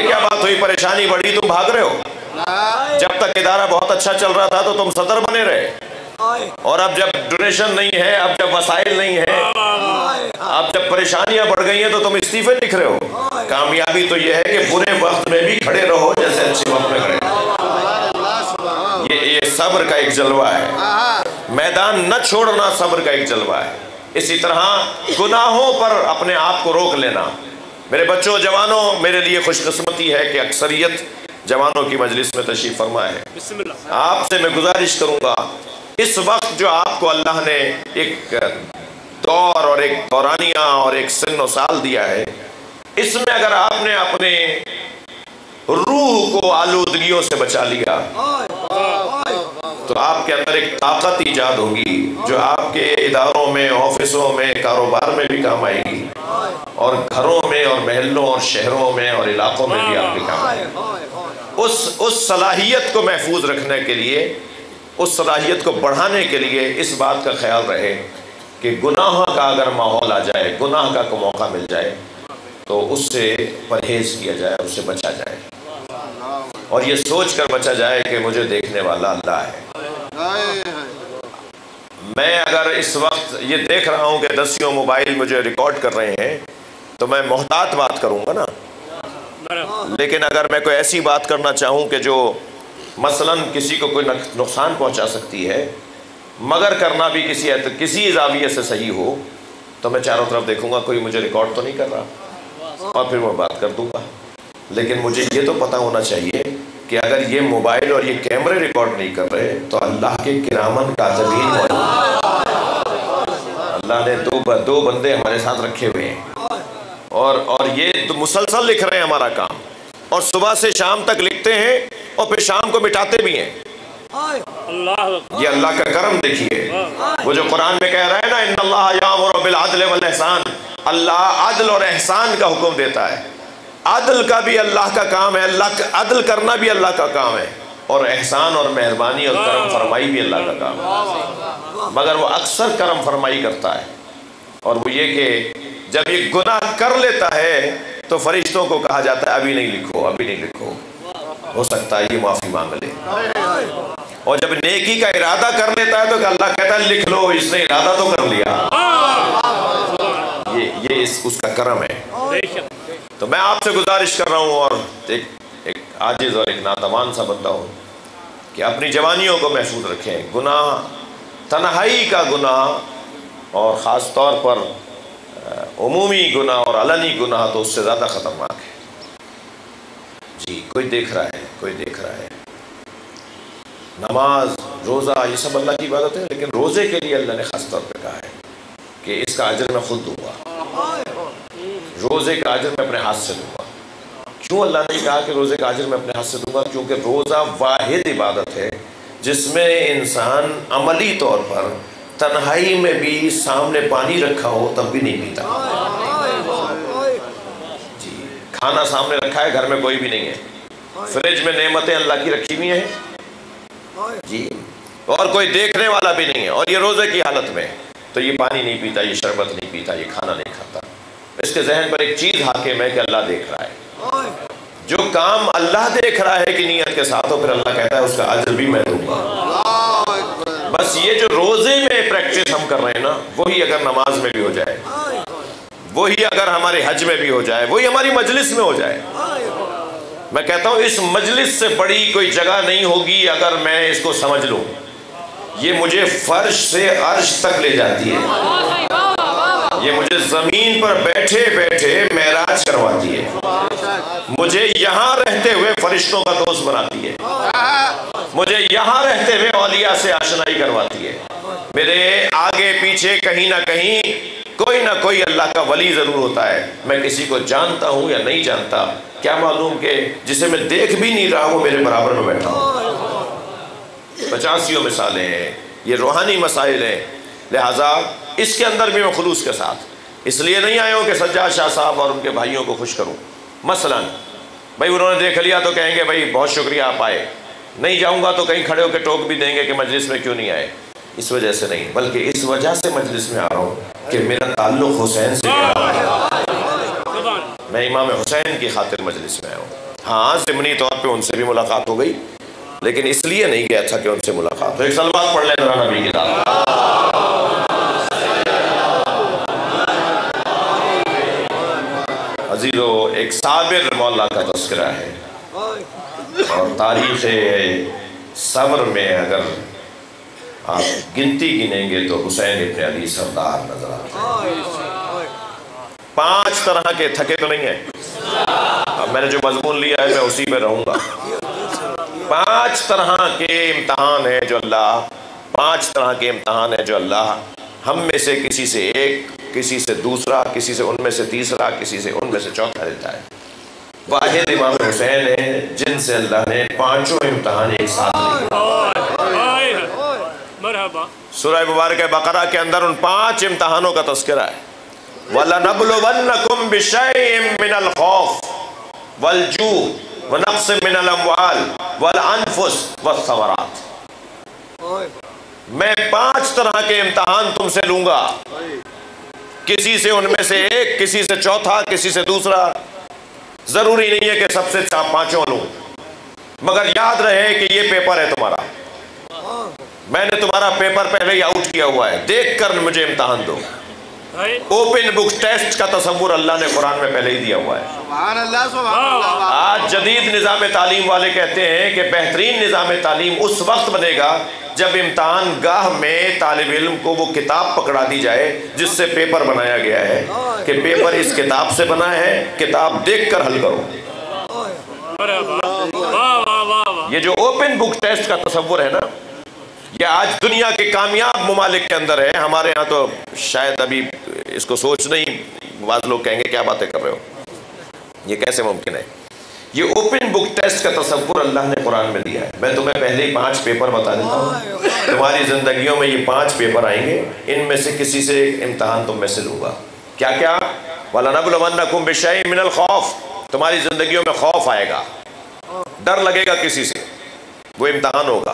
Speaker 1: कोई परेशानी बढ़ी तुम भाग रहे हो। जब तक इदारा बहुत अच्छा चल रहा था तो तुम सदर बने रहे, और अब जब डोनेशन नहीं है, अब जब वसाइल नहीं है, अब जब परेशानियां बढ़ गई हैं तो तुम इस्तीफे लिख रहे हो। कामयाबी तो यह है कि बुरे वक्त में भी खड़े रहो जैसे अच्छे वक्त में खड़े रहो। ये ये सब्र का एक जलवा है। मैदान न छोड़ना सब्र का एक जलवा है। इसी तरह गुनाहों पर अपने आप को रोक लेना। मेरे बच्चों, जवानों, मेरे लिए खुशकिस्मती है कि अक्सरियत जवानों की मजलिस में तशरीफ फरमा है। आपसे मैं गुजारिश करूंगा, इस वक्त जो आपको अल्लाह ने एक दौर और एक दौरानिया और एक सिन्न साल दिया है, इसमें अगर आपने अपने रूह को आलूदगियों से बचा लिया तो आपके अंदर एक ताकत ईजाद होगी जो आपके इदारों में, ऑफिसों में, कारोबार में भी काम आएगी, और घरों में और महलों और शहरों में और इलाकों में भी आपके काम आएगी। उस उस सलाहियत को महफूज रखने के लिए, उस सलाहियत को बढ़ाने के लिए इस बात का ख्याल रहे कि गुनाह का अगर माहौल आ जाए, गुनाह का को मौका मिल जाए तो उससे परहेज किया जाए, उससे बचा जाए, और ये सोच कर बचा जाए कि मुझे देखने वाला अल्लाह है। मैं अगर इस वक्त ये देख रहा हूँ कि दसियों मोबाइल मुझे रिकॉर्ड कर रहे हैं तो मैं मोहतात बात करूँगा ना, लेकिन अगर मैं कोई ऐसी बात करना चाहूँ कि जो मसलन किसी को कोई नुकसान पहुँचा सकती है, मगर करना भी किसी किसी ज़ाविये से सही हो, तो मैं चारों तरफ देखूँगा कोई मुझे रिकॉर्ड तो नहीं कर रहा, और फिर मैं बात कर दूँगा। लेकिन मुझे ये तो पता होना चाहिए कि अगर ये मोबाइल और ये कैमरे रिकॉर्ड नहीं कर रहे तो अल्लाह के किरामन कातिबीन मौजूद हैं। अल्लाह ने दो दो बंदे हमारे साथ रखे हुए हैं, और और ये तो मुसलसल लिख रहे हैं हमारा काम, और सुबह से शाम तक लिखते हैं और फिर शाम को मिटाते भी हैं। ये अल्लाह का करम देखिए। वो जो कुरान में कह रहा है ना, इन्नल्लाह यामुरु बिल अदल वल एहसान, अल्लाह अदल और एहसान का हुक्म देता है। अदल का भी अल्लाह का काम है, अल्लाह का अदल करना भी अल्लाह का काम है, और एहसान और मेहरबानी और करम फरमाई भी अल्लाह का काम है। मगर वो अक्सर करम फरमाई करता है, और वो ये कि जब ये गुनाह कर लेता है तो फरिश्तों को कहा जाता है अभी नहीं लिखो, अभी नहीं लिखो, हो सकता है ये माफ़ी मांग ले। और जब नेकी का इरादा कर लेता है तो अल्लाह कहता है लिख लो, इसने इरादा तो कर लिया। ये ये इस उसका करम है। तो मैं आपसे गुजारिश कर रहा हूँ, और एक एक आजिज़ और एक नातवान सा बंदा हूँ, कि अपनी जवानियों को महफूज रखें। गुनाह, तन्हाई का गुनाह, और ख़ास तौर पर उमूमी गुनाह और अलनी गुनाह तो उससे ज़्यादा ख़तरनाक है। जी, कोई देख रहा है, कोई देख रहा है। नमाज, रोज़ा, ये सब अल्लाह की इबादत है, लेकिन रोज़े के लिए अल्लाह ने ख़ास तौर पर कहा है कि इसका अजर मैं खुद दूँगा। रोज़े का अजर मैं अपने हाथ से दूंगा। क्यों अल्लाह ने कहा कि रोज़े का अजर मैं अपने हाथ से दूंगा? क्योंकि रोज़ा वाहिद इबादत है जिसमें इंसान अमली तौर पर तन्हाई में भी सामने पानी रखा हो तब भी नहीं पीता। जी, खाना सामने रखा है, घर में कोई भी नहीं है, फ्रिज में नेमतें अल्लाह की रखी हुई हैं जी, और कोई देखने वाला भी नहीं है, और ये रोज़े की हालत में तो ये पानी नहीं पीता, ये शरबत नहीं पीता, ये खाना नहीं खाता। इसके जहन पर एक चीज़ हाकिम है कि अल्लाह देख रहा है। जो काम अल्लाह देख रहा है कि नीयत के साथ हो, फिर अल्लाह कहता है उसका अजर भी मैं दूंगा। बस ये जो रोज़े में प्रैक्टिस हम कर रहे हैं ना, वही अगर नमाज में भी हो जाए, वही अगर हमारे हज में भी हो जाए, वही हमारी मजलिस में हो जाए, मैं कहता हूँ इस मजलिस से बड़ी कोई जगह नहीं होगी अगर मैं इसको समझ लूँ। ये मुझे फर्श से अर्श तक ले जाती है, ये मुझे जमीन पर बैठे बैठे मेराज करवाती है, मुझे यहाँ रहते हुए फरिश्तों का दोस्त बनाती है, मुझे यहाँ रहते हुए औलिया से आशनाई करवाती है। मेरे आगे पीछे कहीं ना कहीं कोई ना कोई अल्लाह का वली जरूर होता है। मैं किसी को जानता हूँ या नहीं जानता, क्या मालूम कि जिसे मैं देख भी नहीं रहा वो मेरे बराबर में बैठा हूँ। पचासियों मिसालें हैं, ये रूहानी मसाइल हैं, लिहाजा इसके अंदर भी मैं खुलूस के साथ इसलिए नहीं आया हूँ कि सज्जाद शाह साहब और उनके भाइयों को खुश करूँ। मसलन भाई उन्होंने देख लिया तो कहेंगे भाई बहुत शुक्रिया आप आए, नहीं जाऊँगा तो कहीं खड़े होकर टोक भी देंगे कि मजलिस में क्यों नहीं आए। इस वजह से नहीं, बल्कि इस वजह से मजलिस में आ रहा हूँ कि मेरा ताल्लुक़ हुसैन से है, मैं इमाम हुसैन की खातिर मजलिस में आया हूँ। हाँ, ज़िमनी तौर पे उनसे भी मुलाकात हो गई, लेकिन इसलिए नहीं गया था कि उनसे मुलाकात हो। एक सलवात पढ़ लें जरा नबी की दाद। अजीजो, एक साबिर मौला का तस्करा है और तारीख़ सब्र में अगर आप गिनती गिनेंगे तो हुसैन इब्न अली सरदार नजर आते हैं। पांच तरह के थके तो नहीं है, अब मैंने जो मजमून लिया है मैं उसी में रहूंगा। पांच तरह के इम्तहान है जो अल्लाह पांच तरह के इम्तहान है जो अल्लाह हम में से किसी से एक, किसी से दूसरा, किसी से उनमें से तीसरा, किसी से उनमें से चौथा देता है। वाहिद इमाम हुसैन है जिनसे अल्लाह ने पांचों इम्तहान एक साथ लिए। सूरह मुबारक बकरा के अंदर उन पांच इम्तहानों का तज़किरा है। वलनबलुवन्नकुम बिशैइन मिनल खौफ वल जू व नक़्सिम मिनल अम्वाल वल अनफुस वस्समरात। मैं पांच तरह के इम्तहान तुमसे लूंगा, किसी से उनमें से एक, किसी से चौथा, किसी से दूसरा। जरूरी नहीं है कि सबसे पांचों लूं, मगर याद रहे कि ये पेपर है तुम्हारा। मैंने तुम्हारा पेपर पहले ही आउट किया हुआ है, देख कर मुझे इम्तहान दो। ओपन बुक टेस्ट का तस्वुर अल्लाह ने कुरान में पहले ही दिया हुआ है। सुभान अल्लाह, सुभान अल्लाह। आज जदीद निज़ाम तालीम वाले कहते हैं कि बेहतरीन निज़ाम तालीम उस वक्त बनेगा जब इम्तहान गाह में तालिब इल्म को वो किताब पकड़ा दी जाए जिससे पेपर बनाया गया है कि पेपर इस किताब से बना है, किताब देख कर हल करो। ये जो ओपन बुक टेस्ट का तस्वुर है ना, ये आज दुनिया के कामयाब ममालिक के अंदर है। हमारे यहाँ तो शायद अभी इसको सोच नहीं, बाज़ लोग कहेंगे क्या बातें कर रहे हो, ये कैसे मुमकिन है। ये ओपन बुक टेस्ट का तस्वुर अल्लाह ने कुरान में दिया है। मैं तुम्हें पहले ही पांच पेपर बता देता हूँ, तुम्हारी जिंदगियों में ये पांच पेपर आएंगे, इनमें से किसी से इम्तहान तुम में से लूंगा। क्या क्या? वलनबलुवन्नकुम बिशैइन मिनल खौफ, तुम्हारी जिंदगियों में खौफ आएगा, डर लगेगा किसी से, वो इम्तहान होगा।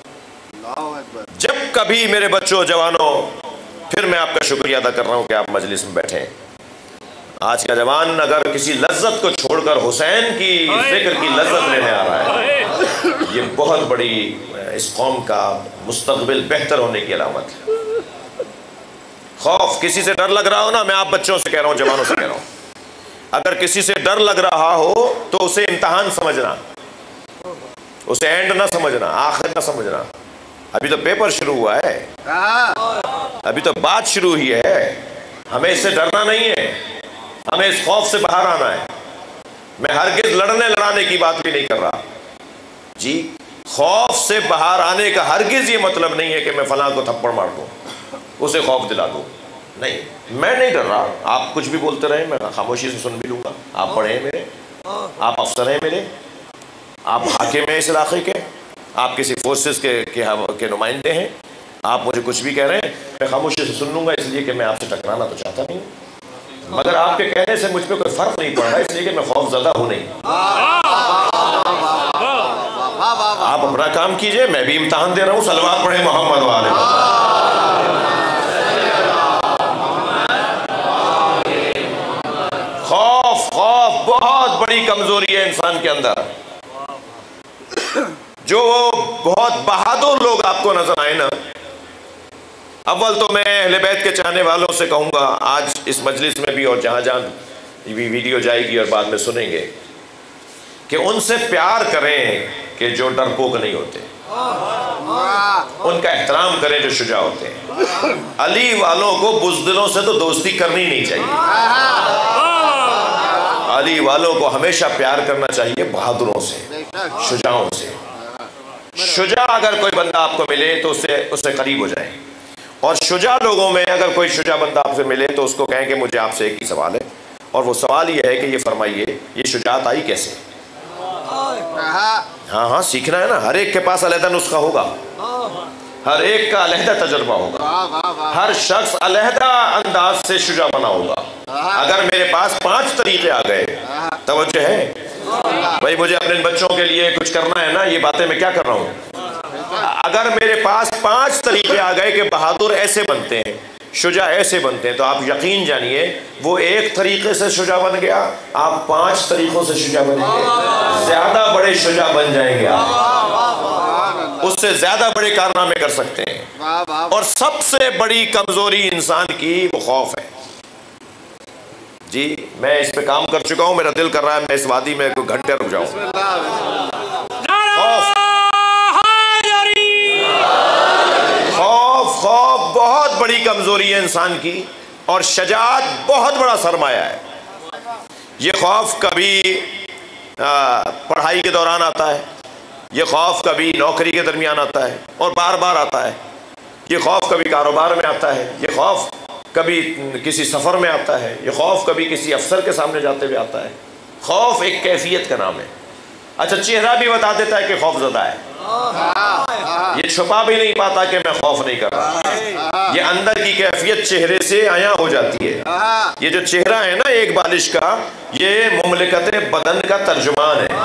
Speaker 1: जब कभी मेरे बच्चों जवानों, फिर मैं आपका शुक्रिया अदा कर रहा हूँ कि आप मजलिस में बैठे हैं। आज का जवान अगर किसी लज्जत को छोड़कर हुसैन की जिक्र की लज्जत लेने आ रहा है, ये बहुत बड़ी इस कौम का मुस्तकबिल बेहतर होने की अलामत है। खौफ, किसी से डर लग रहा हो ना, मैं आप बच्चों से कह रहा हूँ, जवानों से कह रहा हूँ, अगर किसी से डर लग रहा हो तो उसे इम्तहान समझना, उसे एंड ना समझना, आखिर ना समझना। अभी तो पेपर शुरू हुआ है, अभी तो बात शुरू हुई है। हमें इससे डरना नहीं है, हमें इस खौफ से बाहर आना है। मैं हरगिज लड़ने लड़ाने की बात भी नहीं कर रहा जी। खौफ से बाहर आने का हरगिज ये मतलब नहीं है कि मैं फलां को थप्पड़ मार दूं, उसे खौफ दिला दूं। नहीं, मैं नहीं डर रहा। आप कुछ भी बोलते रहे, मैं खामोशी से सुन भी लूंगा। आप बड़े हैं मेरे, आप अफसर हैं मेरे, आप हाकिम हैं इस इलाके के, आप किसी फोर्सेस के के, के नुमाइंदे हैं। आप मुझे कुछ भी कह रहे हैं, मैं खामोशी से सुन लूंगा, इसलिए कि मैं आपसे टकराना तो चाहता नहीं, मगर आपके कहने से मुझ पर कोई फर्क नहीं पड़ रहा, इसलिए कि मैं खौफजदा हूं नहीं। आप अपना काम कीजिए, मैं भी इम्तहान दे रहा हूं। सलवात पढ़े मोहम्मद वाले। खौफ खौफ बहुत बड़ी कमजोरी है इंसान के अंदर। जो बहुत बहादुर लोग आपको नजर आए ना, अव्वल तो मैं अहले बैत के चाहने वालों से कहूँगा, आज इस मजलिस में भी और जहाँ जहाँ भी वीडियो जाएगी और बाद में सुनेंगे, कि उनसे प्यार करें कि जो डरपोक नहीं होते, उनका एहतराम करें जो शुजा होते हैं। अली वालों को बुज़दिलों से तो दोस्ती करनी नहीं चाहिए, अली वालों को हमेशा प्यार करना चाहिए बहादुरों से, शुजाओं से। शुजा अगर कोई बंदा आपको मिले तो उससे उससे करीब हो जाए, और शुजा लोगों में अगर कोई शुजा बंदा आपसे मिले तो उसको कहें कि मुझे आपसे एक ही सवाल है, और वो सवाल ये है कि ये फरमाइए, ये शुजात आई कैसे? हाँ हाँ सीखना है ना। हर एक के पास अलहदा नुस्खा होगा, हर एक का अलहदा तजर्बा होगा, हर शख्स अलहदा अंदाज से शुजा बना होगा। अगर मेरे पास पांच तरीके आ गए, तवज्जो है भाई, मुझे अपने बच्चों के लिए कुछ करना है ना, ये बातें मैं क्या कर रहा हूँ। अगर मेरे पास पांच तरीके आ गए कि बहादुर ऐसे बनते हैं शुजा ऐसे बनते हैं। तो आप यकीन जानिए वो एक तरीके से शुजा बन गया, आप पांच तरीकों से शुजा बनेंगे, ज्यादा बड़े शुजा बन जाएंगे आप, उससे ज्यादा बड़े कारनामे कर सकते हैं। और सबसे बड़ी कमजोरी इंसान की वो खौफ है। जी मैं इस पे काम कर चुका हूं, मेरा दिल कर रहा है मैं इस वादी में कोई घंटे रुक जाऊं। खौफ खौफ खौफ बहुत बड़ी कमजोरी है इंसान की, और शजाअत बहुत बड़ा सरमाया है। ये खौफ कभी आ, पढ़ाई के दौरान आता है, ये खौफ कभी नौकरी के दरमियान आता है और बार बार आता है, ये खौफ कभी कारोबार में आता है, ये खौफ कभी किसी सफ़र में आता है, ये खौफ कभी किसी अफसर के सामने जाते हुए आता है। खौफ एक कैफियत का नाम है। अच्छा, चेहरा भी बता देता है कि खौफजदा है, ये छुपा भी नहीं पाता कि मैं खौफ नहीं कर रहा। ये अंदर की कैफियत चेहरे से आया हो जाती है। ये जो चेहरा है ना एक बालिश का, ये मुमलिकत बदन का तर्जुमान है।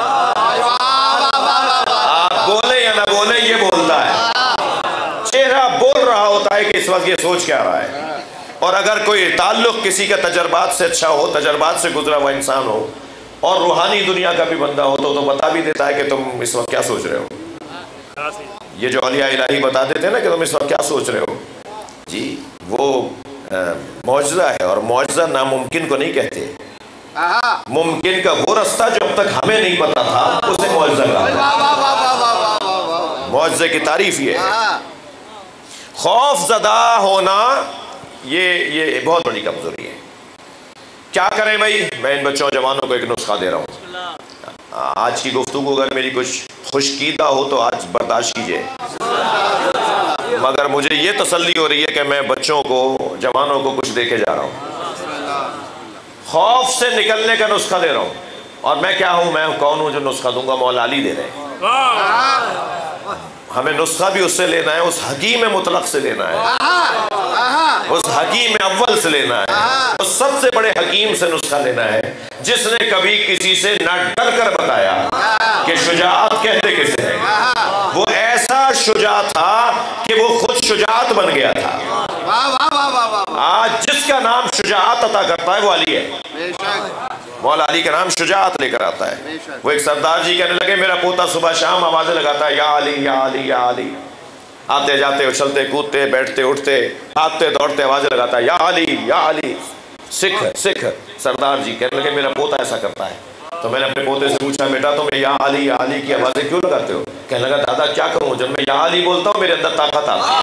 Speaker 1: आप बोले या ना बोले ये बोलता है। चेहरा बोल रहा होता है कि इस वक्त ये सोच क्या रहा है। और अगर कोई ताल्लुक किसी का तजर्बात से अच्छा हो, तजर्बात से गुजरा हुआ इंसान हो और रूहानी दुनिया का भी बंदा हो तो, तो बता भी देता है कि तुम इस वक्त क्या सोच रहे हो। ये जो औलिया इलाही बता देते हैं ना कि तुम इस वक्त क्या सोच रहे हो, जी वो मौजज़ा है। और मौजज़ा नामुमकिन को नहीं कहते। मुमकिन का वो रास्ता जो अब तक हमें नहीं पता था उसे मौजज़ा कहते हैं। मौजज़े की तारीफ ये है। खौफज़दा होना ये ये बहुत बड़ी कमजोरी है। क्या करें भाई? मैं इन बच्चों जवानों को एक नुस्खा दे रहा हूँ। आज की गुफ्तगू अगर मेरी कुछ खुशकीदा हो तो आज बर्दाश्त कीजिए, मगर मुझे ये तसल्ली हो रही है कि मैं बच्चों को जवानों को कुछ दे के जा रहा हूँ। खौफ से निकलने का नुस्खा दे रहा हूँ। और मैं क्या हूँ, मैं कौन हूँ जो नुस्खा दूंगा? मौला अली दे रहे हैं। हमें नुस्खा भी उससे लेना है, उस हकीम मुतलक से लेना है, उस हकीम अव्वल से लेना है, उस सबसे बड़े हकीम से नुस्खा लेना है जिसने कभी किसी से न डर कर बताया कि शुजाअत कहते किसे है। वो ऐसा शुजा था कि वो खुद शुजाअत बन गया था। आज जिसका नाम शुजाअत अता करता है वो अली है। मौला अली का नाम शुजाअत लेकर आता है। वो एक सरदार जी कहने लगे, मेरा पोता सुबह शाम आवाजें लगाता है, या अली या अली या अली। आते जाते उछलते कूदते बैठते उठते भागते दौड़ते आवाजें लगाता है, या अली या अली। सिख सिख सरदार जी कहने लगे, मेरा पोता ऐसा करता है। तो मैंने अपने पोते से पूछा, बेटा तुम या अली या अली की आवाजें क्यों लगाते हो? कहने लगा, दादा क्या करूं, जब मैं या अली बोलता हूं मेरे अंदर ताकत आती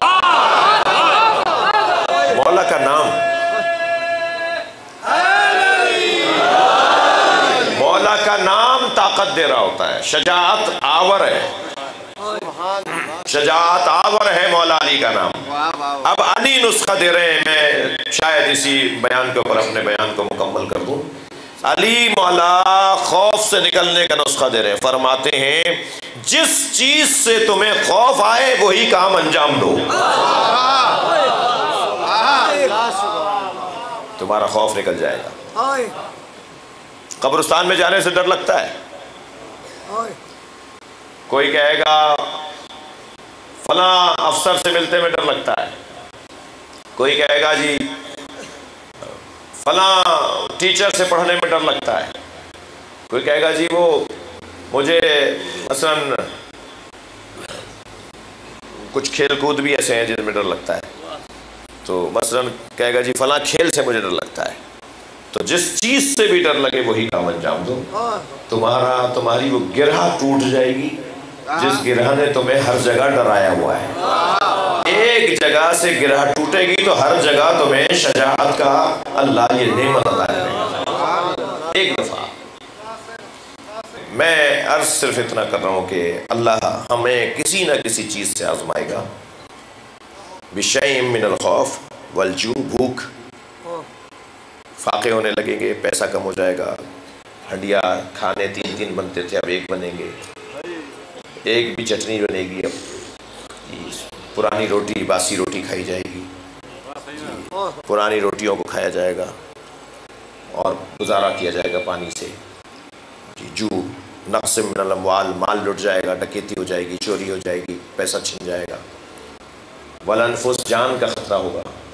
Speaker 1: है। मौला का नाम, मौला का नाम ताकत दे रहा होता है। शजाअत आवर है, शजाअत आवर है मौला अली का नाम। अब अली नुस्खा दे रहे हैं। मैं शायद इसी बयान के ऊपर अपने बयान को मुकम्मल कर दूं। अली मौला खौफ से निकलने का नुस्खा दे रहे हैं। फरमाते हैं, जिस चीज से तुम्हें खौफ आए वही काम अंजाम दो, तुम्हारा खौफ निकल जाएगा। कब्रिस्तान में जाने से डर लगता है। कोई कहेगा फला अफसर से मिलते में डर लगता है, कोई कहेगा जी फला टीचर से पढ़ने में डर लगता है, कोई कहेगा जी वो मुझे मसलन कुछ खेल कूद भी ऐसे हैं जिनमें डर लगता है। तो मसलन कहेगा जी फला खेल से मुझे डर लगता है। तो जिस चीज से भी डर लगे वही काम अंजाम दो, तुम्हारा तुम्हारी वो गिरह टूट जाएगी जिस गिरह ने तुम्हें हर जगह डराया हुआ है। एक जगह से गिरह टूटेगी तो हर जगह तुम्हें शजाअत का अल्लाह ये नेमत अता करेगा। एक दफा मैं अर्ज सिर्फ इतना कर रहा हूँ कि अल्लाह हमें किसी न किसी चीज से आजमाएगा। बिशैइन मिनल खौफ वलजू, भूख, फाके होने लगेंगे, पैसा कम हो जाएगा, हंडिया खाने तीन तीन बनते थे अब एक बनेंगे, एक भी चटनी बनेगी, अब पुरानी रोटी बासी रोटी खाई जाएगी, पुरानी रोटियों को खाया जाएगा और गुजारा किया जाएगा पानी से। जू नक्स मिनल अमवाल, माल लुट जाएगा, डकैती हो जाएगी, चोरी हो जाएगी, पैसा छिन जाएगा। वलनफुस, जान का खतरा होगा।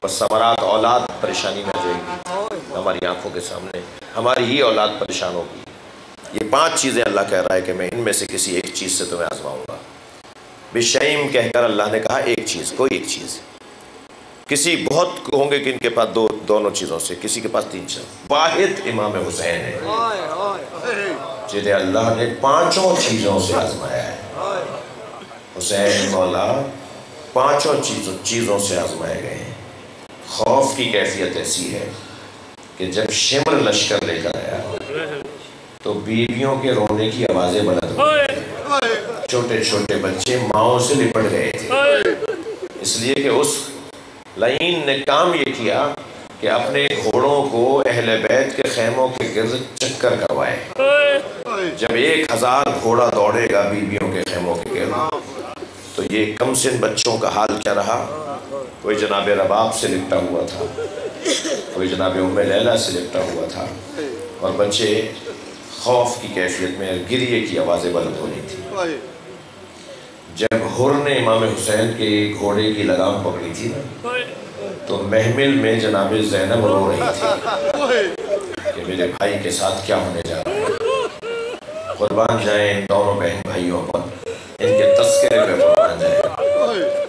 Speaker 1: और समरात औलाद परेशानी में जाएगी, हमारी आंखों के सामने हमारी ही औलाद परेशान होगी। ये पांच चीज़ें अल्लाह कह रहा है कि मैं इनमें से किसी एक चीज़ से तुम्हें आजमाऊंगा। बिशैम कहकर अल्लाह ने कहा एक चीज़, कोई एक चीज़। किसी बहुत होंगे कि इनके पास दो दोनों चीज़ों से, किसी के पास तीन चीज़। वाहिद इमाम हुसैन है जिन्हें अल्लाह ने पांचों चीज़ों से आजमाया है। हुसैन मौला पांचों चीज़ों चीज़ों से आजमाए गए हैं। खौफ की कैफियत ऐसी है कि जब शिमर लश्कर लेकर आया तो बीवियों के रोने की आवाज़ें बुलंद हुई। छोटे छोटे बच्चे माओं से लिपट गए थे, इसलिए कि उस लाइन ने काम ये किया कि अपने घोड़ों को अहले बैत के खेमों के गिर्द चक्कर करवाए। जब एक हजार घोड़ा दौड़ेगा बीवियों के खेमों के गिर्द तो ये कम सिन बच्चों का हाल क्या रहा। कोई जनाब रबाब से लिपटा हुआ था, कोई जनाब उम्मे लैला से लिपटा हुआ था, और बच्चे खौफ की कैफियत में गिरिए की आवाज़ें बुलंद हो रही थी। जब हुर ने इमाम हुसैन के घोड़े की लगाम पकड़ी थी ना, तो महमिल में जनाब ज़ैनब रो रही थी कि मेरे भाई के साथ क्या होने जा रहा है। कुर्बान जाए इन दोनों बहन भाइयों पर, इनके तस्करे पे कुर्बान जाए।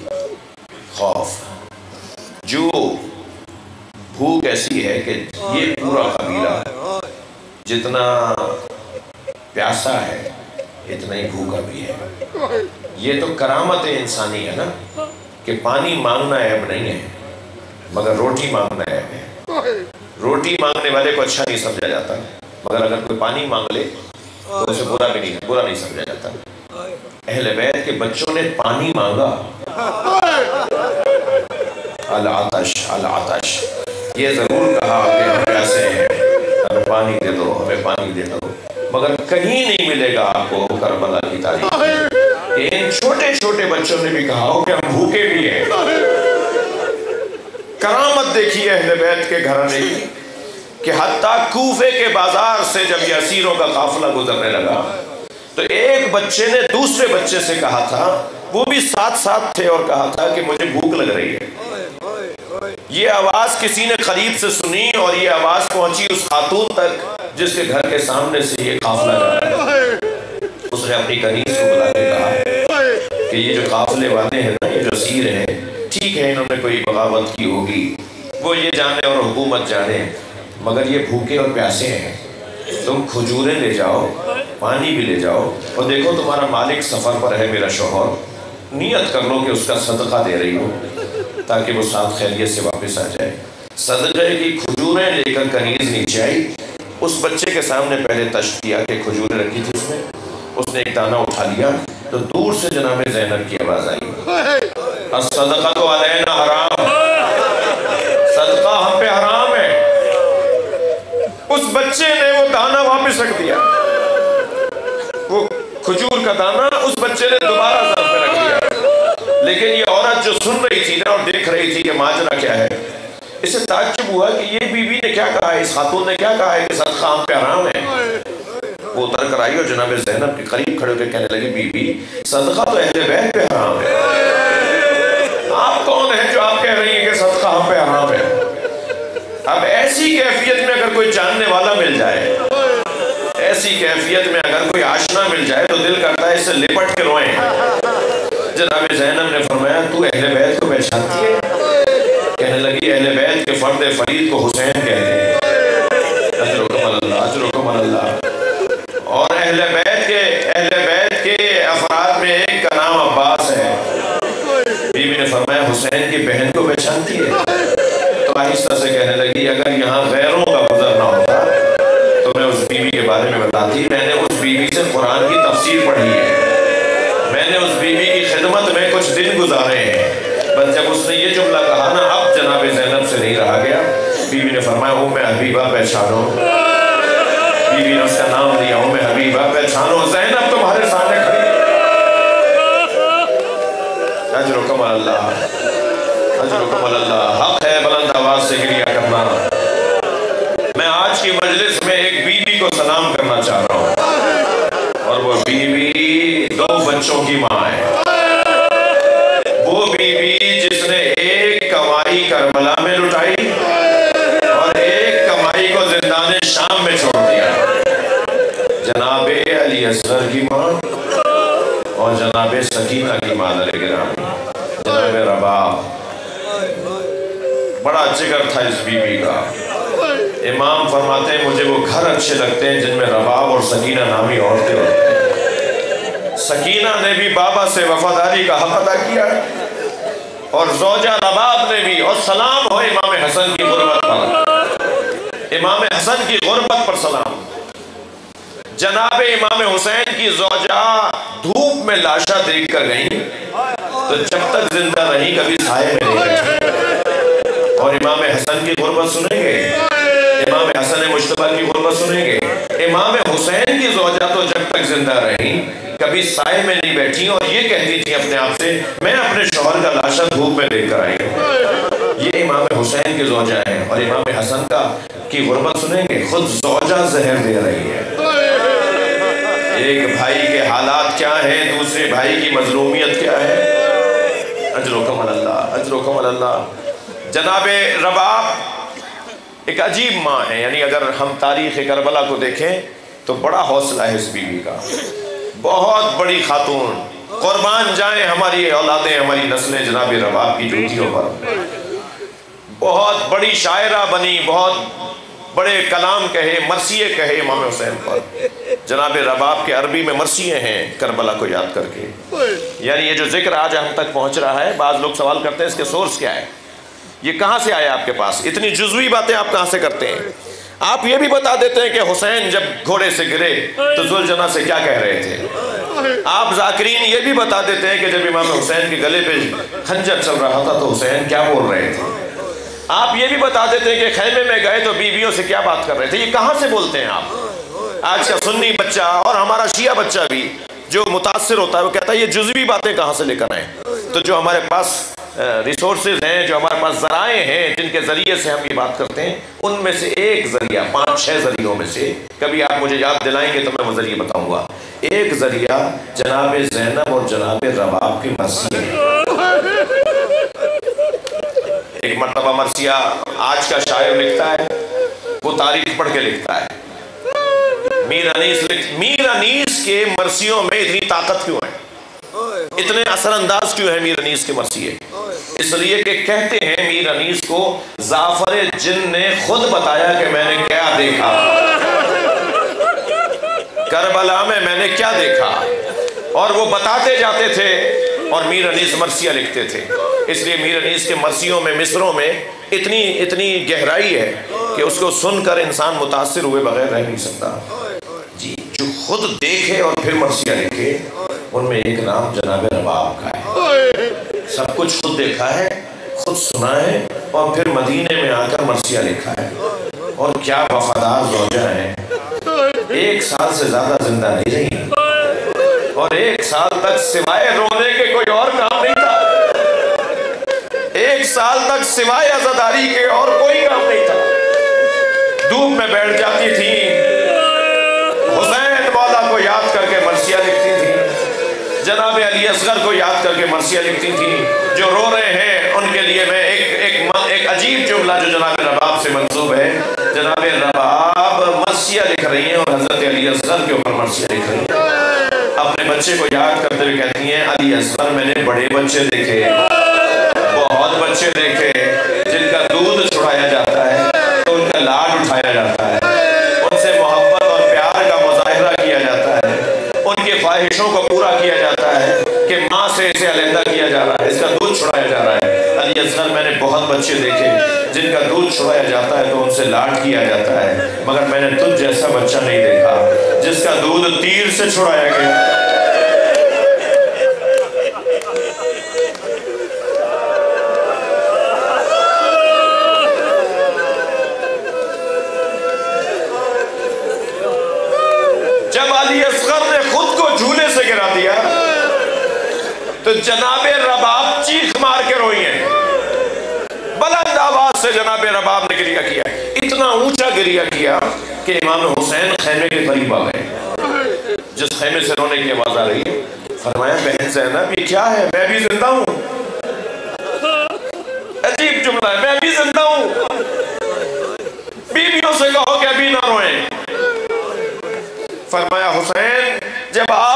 Speaker 1: खौफ जो भूख ऐसी है कि ये पूरा कबीला जितना प्यासा है इतना ही भूखा भी है। ये तो करामत इंसानी है ना कि पानी मांगना ऐब नहीं है मगर रोटी मांगना ऐब है। रोटी मांगने वाले को अच्छा नहीं समझा जाता, मगर अगर कोई पानी मांग ले तो उसे बुरा भी नहीं बुरा नहीं समझा जाता। अहले बैत के बच्चों ने पानी मांगा, अल आतश अल आतश, ये जरूर कहा कि हम प्यासे हैं, हमें पानी दे दो, हमें पानी दे दो, मगर कहीं नहीं मिलेगा आपको करबला की तारीफ कि इन छोटे छोटे बच्चों ने भी कहा हो कि हम भूखे भी हैं। करामत देखिए अहले बैत के घराने की कि हत्ता कूफे के बाजार से जब ये असीरों का काफिला गुजरने लगा तो एक बच्चे ने दूसरे बच्चे से कहा था, वो भी साथ साथ थे, और कहा था कि मुझे भूख लग रही है। ये आवाज किसी ने करीब से सुनी और ये आवाज पहुंची उस खातून तक जिसके घर के सामने से ये काफिला जा रहा है। उसने अपनी कनीज को बुला के कहा कि ये जो काफिले वाले हैं ना, ये जो असीर हैं, ठीक है इन्होंने कोई बगावत की होगी, वो ये जाने और हुकूमत जाने, मगर ये भूखे और प्यासे हैं। तुम खजूरें ले जाओ, पानी भी ले जाओ, और देखो तुम्हारा मालिक सफ़र पर है, मेरा शौहर, नियत कर लो कि उसका सदका दे रही हो ताकि वो साथ खैरियत से वापस आ जाए। सदक़े की खजूरें लेकर कनीज़ नीचे आई, उस बच्चे के सामने पहले तश्त किया कि खजूरें रखी थी उसमें, उसने एक दाना उठा लिया तो दूर से जनाब ज़ैनब की आवाज़ आई, सदका तो अलैना हराम, सदका हम पे हराम है। उस बच्चे ने वो दाना वापस रख दिया, वो खजूर का दाना उस बच्चे ने दोबारा ज़र्फ़ में रख दिया। लेकिन ये औरत जो सुन रही थी ना और देख रही थी कि माजरा क्या है, इसे ताज्जुब हुआ कि ये बीवी ने क्या कहा है, इस खातून ने क्या कहा है कि सदका हम पे हराम है। वो उतर कर आई और जनाब ज़ैनब के करीब खड़े होकर कहने लगी, बीबी सदका तो अहले बैत पे हराम है, आप कौन है जो आप कह रही हैं कि सदका हम पे हराम है। अब ऐसी कैफियत में अगर कोई जानने वाला मिल जाए, ऐसी कैफियत में अगर कोई आशना मिल जाए तो दिल करता है इससे लिपट के रोएं। जनाब ज़ैनब ने फरमाया, तू अहले बैत को पहचानती है? कहने लगी, अहले बैत के फर्द फरीद को हुसैन कहते हैं, और अहले बैत के अहले बैत के अफराद में एक का नाम अब्बास है। बीवी ने फरमाया, हुसैन की बहन को पहचानती है? तो आहिस्ता से कहने लगी, अगर यहाँ गैरों का गुजर ना होता तो मैं उस बीवी के बारे में बताती। मैंने उस बीवी से कुरान की तफसीर पढ़ी है, मैंने उस बीवी की खिदमत में कुछ दिन गुजारे हैं। बस जब उसने ये जुमला कहा ना, अब जनाब ज़ैनब से नहीं रहा गया। बीवी ने फरमाया, उम्मे हबीबा पहचानो। बीवी ने उसका नाम लिया, उम्मे हबीबा पहचानो, ज़ैनब तुम्हारे सामने खड़ी है। अजरुकुम अल्लाह, अजरुकुम अल्लाह। हक है बुलंद आवाज से गिरिया करना। मैं आज की मजलिस में एक बीवी को सलाम करना चाह रहा हूँ, और वो बीवी दो बच्चों की माँ है। वो बीवी जिसने एक कमाई कर की माँ और जनाब सकीना की मादर गिरामी जनाब रबाब। बड़ा जिगर था इस बीबी का। इमाम फरमाते हैं मुझे वो घर अच्छे लगते हैं जिनमें रबाब और सकीना नामी औरतें होती हैं। सकीना ने भी बाबा से वफादारी का हक अदा किया और ज़ौजा रबाब ने भी। और सलाम हो इमाम हसन की गुर्बत पर, इमाम हसन की गुर्बत पर सलाम। जनाब इमाम हुसैन की ज़ौजा धूप में लाशा देख कर गई तो जब तक जिंदा रही कभी साए में नहीं बैठी। और इमाम हसन की गुर्बत सुनेंगे, इमाम हसन मुश्तबा की गुर्बत सुनेंगे। इमाम हुसैन की ज़ौजा तो जब तक जिंदा रही कभी साए में नहीं बैठी और ये कहती थी अपने आप से मैं अपने शौहर का लाशा धूप में देख कर आई हूँ। ये इमाम हुसैन की ज़ौजा है। और इमाम हसन का की गुर्बत सुनेंगे, खुद ज़ौजा जहर दे रही है। एक भाई के हालात क्या हैं, दूसरे भाई की मजलूमियत क्या है। अजरुकुम अल्लाह, अजरुकुम अल्लाह। जनाबे रबाब एक अजीब माँ है। यानी अगर हम तारीख़ करबला को देखें तो बड़ा हौसला है इस बीवी का। बहुत बड़ी खातून, कुर्बान जाएं हमारी औलादें, हमारी नस्लें जनाब रबाब की जूतियों पर। बहुत बड़ी शायरा बनी, बहुत बड़े कलाम कहे, मरसिए कहे इमाम हुसैन पर। जनाब रबाब के अरबी में मरसिए हैं करबला को याद करके। यानी ये जो जिक्र आज हम तक पहुंच रहा है, बाज़ लोग सवाल करते हैं इसके सोर्स क्या है, ये कहाँ से आया आपके पास, इतनी जुज़वी बातें आप कहाँ से करते हैं। आप ये भी बता देते हैं कि हुसैन जब घोड़े से गिरे तो जुलजना से क्या कह रहे थे। आप जाकिरीन ये भी बता देते हैं कि जब इमाम हुसैन के गले पे खंजर चल रहा था तो हुसैन क्या बोल रहे थे। आप ये भी बता देते हैं कि खैमे में गए तो बीवियों से क्या बात कर रहे थे। ये कहाँ से बोलते हैं आप। आज का सुन्नी बच्चा और हमारा शिया बच्चा भी जो मुतासिर होता है वो कहता है ये जुज़वी बातें कहाँ से लेकर आए। तो जो हमारे पास रिसोर्सेज हैं, जो हमारे पास ज़राए हैं जिनके ज़रिए से हम ये बात करते हैं, उनमें से एक ज़रिया, पाँच छः ज़रियों में से कभी आप मुझे याद दिलाएंगे तो मैं वो ज़रिए बताऊँगा। एक ज़रिया जनाब ज़ैनब और जनाब रबाब की मरसिया है। एक मरतबा मरसिया आज का शायर लिखता है, वो तारीख पढ़ के लिखता है। मीर अनीस मीर अनीस के मरसियों में इतनी ताकत क्यों है, इतने असरअंदाज क्यों है मीर अनीस के मरसिए। इसलिए कि कहते हैं मीर अनीस को जाफर जिन ने खुद बताया कि मैंने क्या देखा, करबला में मैंने क्या देखा। और वो बताते जाते थे और मीर अनीस मरसिया लिखते थे। इसलिए मीर अनीस के मरसियों में, मिसरों में इतनी इतनी गहराई है कि उसको सुनकर इंसान मुतासिर हुए बगैर रह नहीं सकता। जी, जो खुद देखे और फिर मरसिया लिखे उनमें एक नाम जनाब रबाब का है। सब कुछ खुद देखा है, खुद सुना है और फिर मदीने में आकर मरसिया लिखा है। और क्या वफादार ज़ौजा है। एक साल से ज्यादा जिंदा नहीं रही और एक साल तक सिवाय रोने के कोई और काम नहीं था। एक साल तक सिवाय अज़ादारी के और कोई काम नहीं था। धूप में बैठ जाती थी, हुसैन मौला को याद करके मरसिया लिखती थी, जनाब अली असगर को याद करके मरसिया लिखती थी। जो रो रहे हैं उनके लिए मैं एक एक, एक अजीब जुमला जो जनाब रबाब से मंसूब है, जनाब रबाब मरसिया लिख रही हैं और हजरत अली असगर के ऊपर मरसिया लिख रही हैं। अपने बच्चे को याद करते हुए कहती हैं, अली असगर मैंने बड़े बच्चे देखे, बहुत बच्चे देखे जिनका दूध छुड़ाया जाता है तो उनका लाड उठाया जाता है, उनसे मोहब्बत और प्यार का मुजाहिरा किया जाता है, उनकी ख्वाहिशों को पूरा किया जाता है कि माँ से इसे अलहदा किया जा रहा है, इसका दूध छुड़ाया जा रहा है। अली असगर मैंने बहुत बच्चे देखे जिनका दूध छुड़ाया जाता है तो उनसे लाड किया जाता है, मगर मैंने तुझ जैसा बच्चा नहीं देखा जिसका दूध तीर से छुड़ाया गया। जब अली असगर ने खुद को झूले से गिरा दिया तो जनाबे रबाब चीख मार के रोई है, बुलंद आवाज से जनाबे रबाब ने गिरिया किया, इतना ऊंचा गिरिया किया कि इमाम हुसैन खैमे के करीब आ गए। जिस खैमे से रोने की आवाज आ रही है, फरमाया बहन ज़ैनब ये क्या है, मैं भी जिंदा हूं। अजीब जुमला है, मैं भी जिंदा हूं। बीवियों से कहो कि अभी ना रोएं। फरमाया हुसैन जब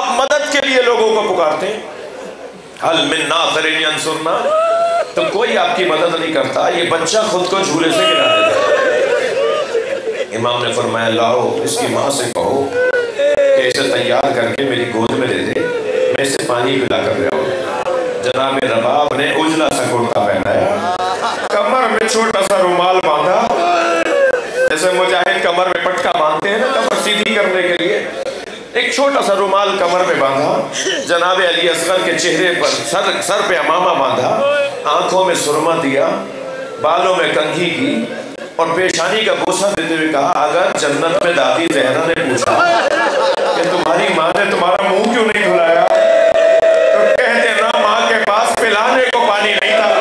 Speaker 1: लिए लोगों को पुकारते हैं, हल मिन नासिरिन यंसुरना, तो कोई आपकी मदद नहीं करता। ये बच्चा खुद को झूले से गिरा देता है। इमाम ने फरमाया लाओ इसकी माँ से कहो कि इसे तैयार करके मेरी गोद में दे दे, मैं इसे पानी पिला कर ले आऊँ। जनाब रबाब ने उजला सा कुर्ता पहनाया, कमर में छोटा सा रुमाल बांधा, जैसे मुजाहिद कमर में पटका बांधते हैं ना कमर सीधी करने के लिए, एक छोटा सा रुमाल कमर में बांधा। जनाब अली असगर के चेहरे पर सर सर पे अमामा बांधा, आंखों में सुरमा दिया, बालों में कंघी की और पेशानी का बोसा देते हुए कहा, अगर जन्नत में दादी जहरा ने पूछा कि तुम्हारी माँ ने तुम्हारा मुंह क्यों नहीं धुलाया, तो कह देना माँ के पास पिलाने को पानी नहीं था।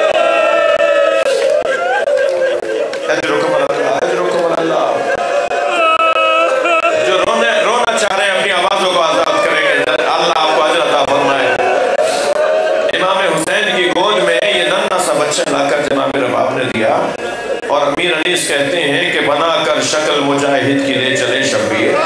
Speaker 1: जो रोने रोना चाह रहे हैं अपनी आवाजों को आजाद करेंगे, अल्लाह आपको अजर अता फरमाए। इमाम हुसैन की गोद में ये नन्हा सा बच्चा लाकर जनाब रबाब ने दिया और अमीर अनीस कहते हैं कि बनाकर शक्ल मुजाहिद की ले चले शब्बीर,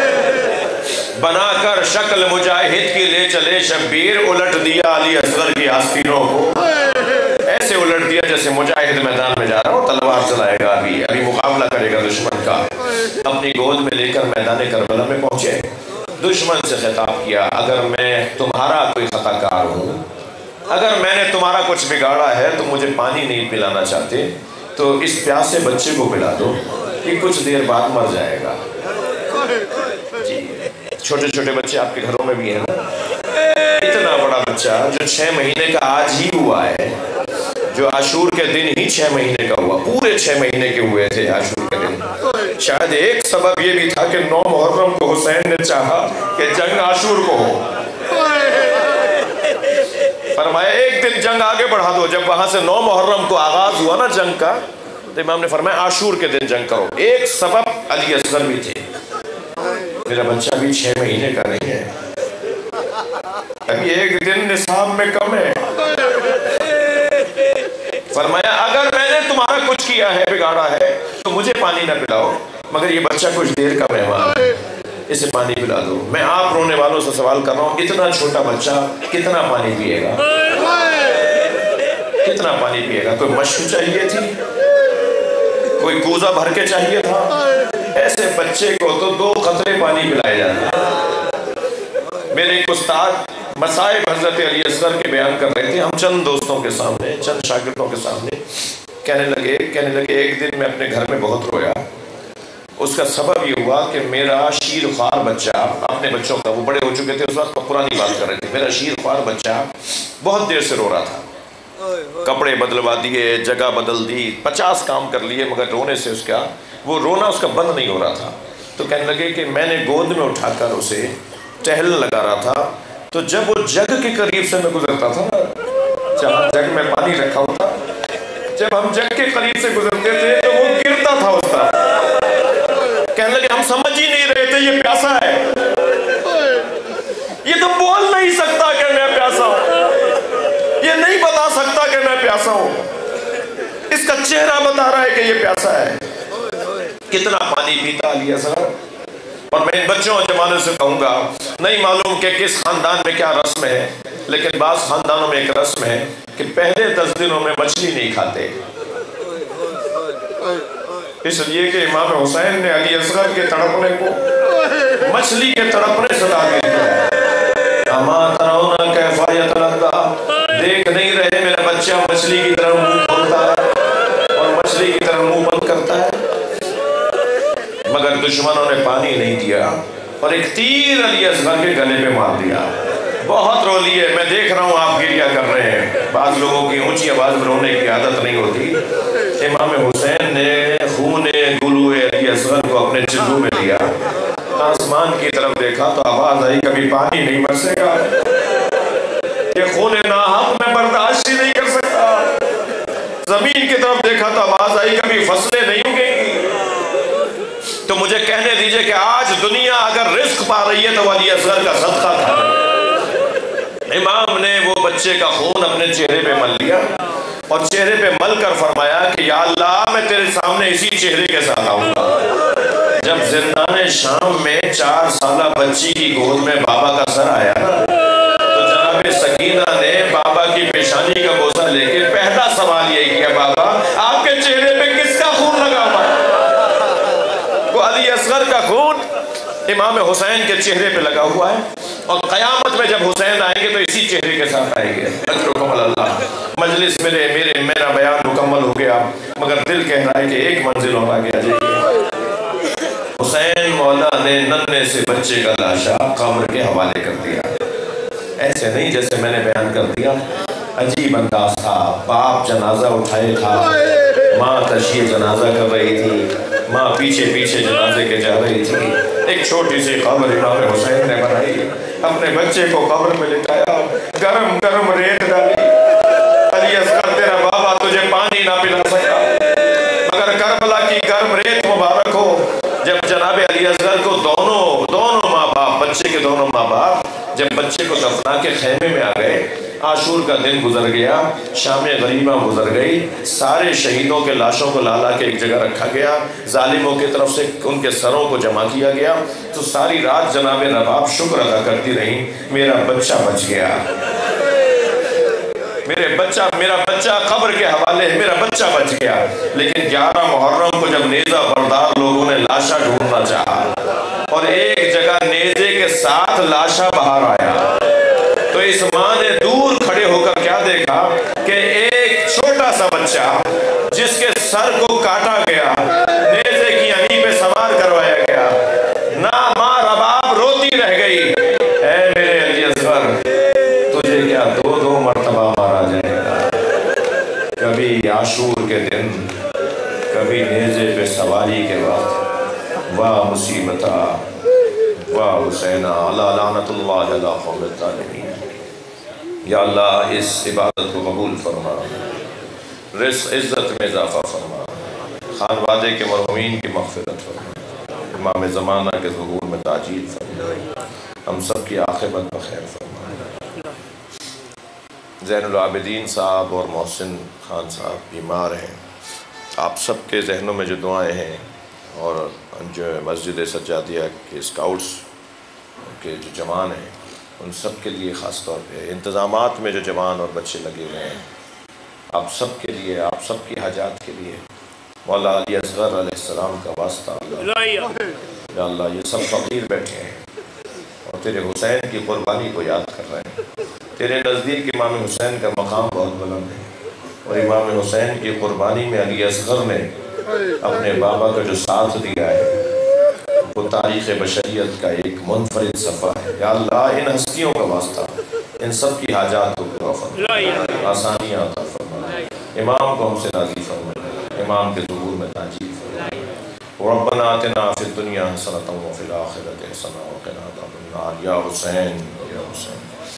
Speaker 1: बनाकर शक्ल मुजाहिद की ले चले शब्बीर, उलट दिया अली असगर की आस्तीनों को, ऐसे उलट दिया जैसे मुजाहिद मैदान में जा रहा हो, तलवार चलाएगा, अभी अभी मुकाबला करेगा दुश्मन का। अपनी गोद में लेकर मैदान करबला में पहुंचे, दुश्मन से खिताब किया, अगर मैं तुम्हारा कोई खताकार हूँ, अगर मैंने तुम्हारा कुछ बिगाड़ा है तो मुझे पानी नहीं पिलाना चाहते तो इस प्यासे बच्चे को पिला दो, ये कुछ देर बाद मर जाएगा। जी, छोटे छोटे बच्चे आपके घरों में भी है ना, इतना बड़ा बच्चा जो छह महीने का आज ही हुआ है, जो आशूर के दिन ही छह महीने का हुआ, पूरे छह महीने के हुए थे आशूर के दिन। शायद एक सबब ये भी था कि नौ मुहर्रम को हुसैन ने चाहा कि जंग आशूर को हो, फरमाया एक दिन जंग आगे बढ़ा दो। जब वहां से नौ मुहर्रम को आगाज हुआ ना जंग का, तो इमाम ने फरमाया आशूर के दिन जंग करो। एक सबब अली असगर भी थे, मेरा बच्चा भी छह महीने का नहीं है, अभी एक दिन निसाब में कम है। फरमाया अगर मैंने तुम्हारा कुछ किया है, बिगाड़ा है, तो मुझे पानी ना पिलाओ, मगर ये बच्चा कुछ देर का मेहमान है, इसे पानी पिला दो। मैं आप रोने वालों से सवाल कर रहा हूँ, इतना छोटा बच्चा कितना पानी पिएगा, कितना पानी पिएगा? कोई मशक चाहिए थी, कोई कूजा भर के चाहिए था? ऐसे बच्चे को तो दो कतरे पानी पिलाए जाते। मेरे एक उस्ताद मसाइब हजरत अली असगर के बयान कर रहे थे, हम चंद दोस्तों के सामने, चंद शागिर्दों के सामने कहने लगे कहने लगे एक दिन मैं अपने घर में बहुत रोया। उसका सबब ये हुआ कि मेरा शीर ख्वार बच्चा, अपने बच्चों का, वो बड़े हो चुके थे उस वक्त, पुरानी बात कर रहे थे, मेरा शीर ख्वार बच्चा बहुत देर से रो रहा था, कपड़े बदलवा दिए, जगह बदल दी, पचास काम कर लिए, मगर रोने से उसका वो रोना उसका बंद नहीं हो रहा था। तो कहने लगे कि मैंने गोद में उठाकर उसे टहलने लगा रहा था, तो जब वो जग के करीब से मैं गुजरता था ना, जहाँ जग में पानी रखा होता, जब हम जग के करीब से गुजरते थे तो वो गिरता था उस तरफ। कहने लगे हम समझ ही नहीं रहे थे ये प्यासा है, ये तो बोल नहीं सकता कि मैं प्यासा हूं, ये नहीं बता सकता कि मैं प्यासा हूं, इसका चेहरा बता रहा है कि ये प्यासा है। कितना पानी पीता अली असगर। और मैं इन बच्चों और जवानों से कहूंगा, नहीं मालूम कि किस खानदान में क्या रस्म है, लेकिन बाज़ खानदानों में एक रस्म है कि पहले दस दिनों में मछली नहीं खाते, इसलिए कि इमाम हुसैन ने अली असगर के तड़पने को मछली के तड़पने से ला दिया। देख नहीं रहे मेरा बच्चा मछली की तरह मुंह खोलता है और मछली की तरह मुंह बंद करता है, मगर दुश्मनों ने पानी नहीं दिया और एक तीर अली असगर के गले पे मार दिया। बहुत रो लिए, मैं देख रहा हूँ आप गिरिया कर रहे हैं, बाज़ लोगों की ऊंची आवाज में रोने की आदत नहीं होती। इमाम हुसैन ने खून गुलूए अली असगर को अपने चिल्लू में लिया, आसमान की तरफ देखा तो आवाज आई कभी पानी नहीं बरसेगा, ये खून नाहक मैं बर्दाश्त ही नहीं कर सकता। जमीन की तरफ देखा तो आवाज आई कभी फसलें नहीं उगेंगी। तो मुझे कहने दीजिए कि आज दुनिया अगर रिस्क पा रही है तो अली असगर का सदका था। इमाम ने वो बच्चे का खून अपने चेहरे पे मल लिया और चेहरे पे मल कर फरमाया कि या अल्लाह मैं तेरे सामने इसी चेहरे के साथ आऊंगा। जब जिंदाने शाम में चार साला बच्ची की गोद में बाबा का सर आया ना, हुसैन के चेहरे पे लगा हुआ है, और क़यामत में जब हुसैन आएंगे तो इसी चेहरे के साथ आएंगे। अल्लाह मजलिस मेरे मेरे मेरा बयान मुकम्मल हो गया, मगर दिल कह रहा है कि एक मंजिल और आगे आ जाइए। हुसैन मौला ने नन्हे से बच्चे का लाशा कब्र के हवाले कर दिया। ऐसे नहीं जैसे मैंने बयान कर दिया, अजीब अंदाज था। बाप जनाजा उठाए था, माँ तशरीह जनाजा कर रही थी, माँ पीछे पीछे जनाजे के जा रही थी। एक छोटी सी कब्र इमाम हुसैन ने बनाई, अपने बच्चे को कब्र में लिटाया, गरम गरम रेत डाली। अली असगर तेरा बाबा तुझे पानी ना पिला सका, मगर करबला की गर्म रेत मुबारक हो। जब जनाब अली असगर को दोनों दोनों माँ बाप, बच्चे के दोनों माँ बाप जब बच्चे को दफना के खेमे में आ गए, आशूर का दिन गुजर गया, शाम गरीबा गुजर गई, सारे शहीदों के लाशों को ला ला के एक जगह रखा गया, जालिमों की तरफ से उनके सरों को जमा किया गया। तो सारी रात जनाब रबाब शुक्र अदा करती रही, मेरा बच्चा बच गया, मेरे बच्चा मेरा बच्चा कब्र के हवाले है, मेरा बच्चा बच गया। लेकिन ग्यारह मुहर्रम को जब नेजा बरदार लोगों ने लाशा ढूंढना चाहा और एक जगह नेजे के साथ लाशा बाहर आया, तो इस माँ ने दूर खड़े होकर क्या देखा कि एक छोटा सा बच्चा जिसके सर को काटा गया, नेज़े की अनी पे सवार करवाया गया, ना माँ रबाब रोती रह गई, ऐ मेरे अली असगर तुझे क्या दो दो मर्तबा मारा जाएगा, कभी आशूर के दिन, कभी नेज़े पे सवारी के वक्त। वाह मुसीबता वाह हुसैना अला लानतुल्लाह अला कौमिल ज़ालिमीन। या अल्लाह इस इबादत को कबूल फरमा, रिज़्क़ इज़्ज़त में इजाफ़ा फरमा, खानवादे के मरहूमीन की मग़फ़िरत फरमा, इमाम ज़माना के ज़ुहूर में ताजील फरमा, हम सब की आख़िरत बख़ैर फरमा। ज़ैनुल आबिदीन साहब और मोहसिन खान साहब बीमार हैं, आप सब के जहनों में जो दुआएँ हैं, और जो मस्जिद सज्जादिया के स्काउट्स के जो जवान हैं उन सब के लिए ख़ास तौर पे इंतज़ामात में जो जवान और बच्चे लगे हुए हैं, आप सब के लिए, आप सब की हाजात के लिए मौला अली असगर अलैहिस्सलाम का वास्ता या अल्लाह, ये सब फ़कीर बैठे हैं और तेरे हुसैन की क़ुरबानी को याद कर रहे हैं। तेरे नज़दीक इमाम हुसैन का मकाम बहुत बुलंद है, और इमाम हुसैन की क़ुरबानी में अली असगर ने अपने बाबा का जो साथ दिया है वो तारीख़ बशरियत का एक मुनफरिद सफ़र है। या अल्लाह इन हस्तियों का वास्ता इन सब की हाजात को पूरा फरमा, आसानियाँ अता फरमा, इमाम को हमसे राज़ी फरमा, इमाम के ज़ुहूर में ताजील फरमा। रब्बना आतिना फ़िद दुनिया हसनतन व फ़िल आखिरति हसनतन व क़िना अज़ाबन्नार। या हुसैन या हुसैन।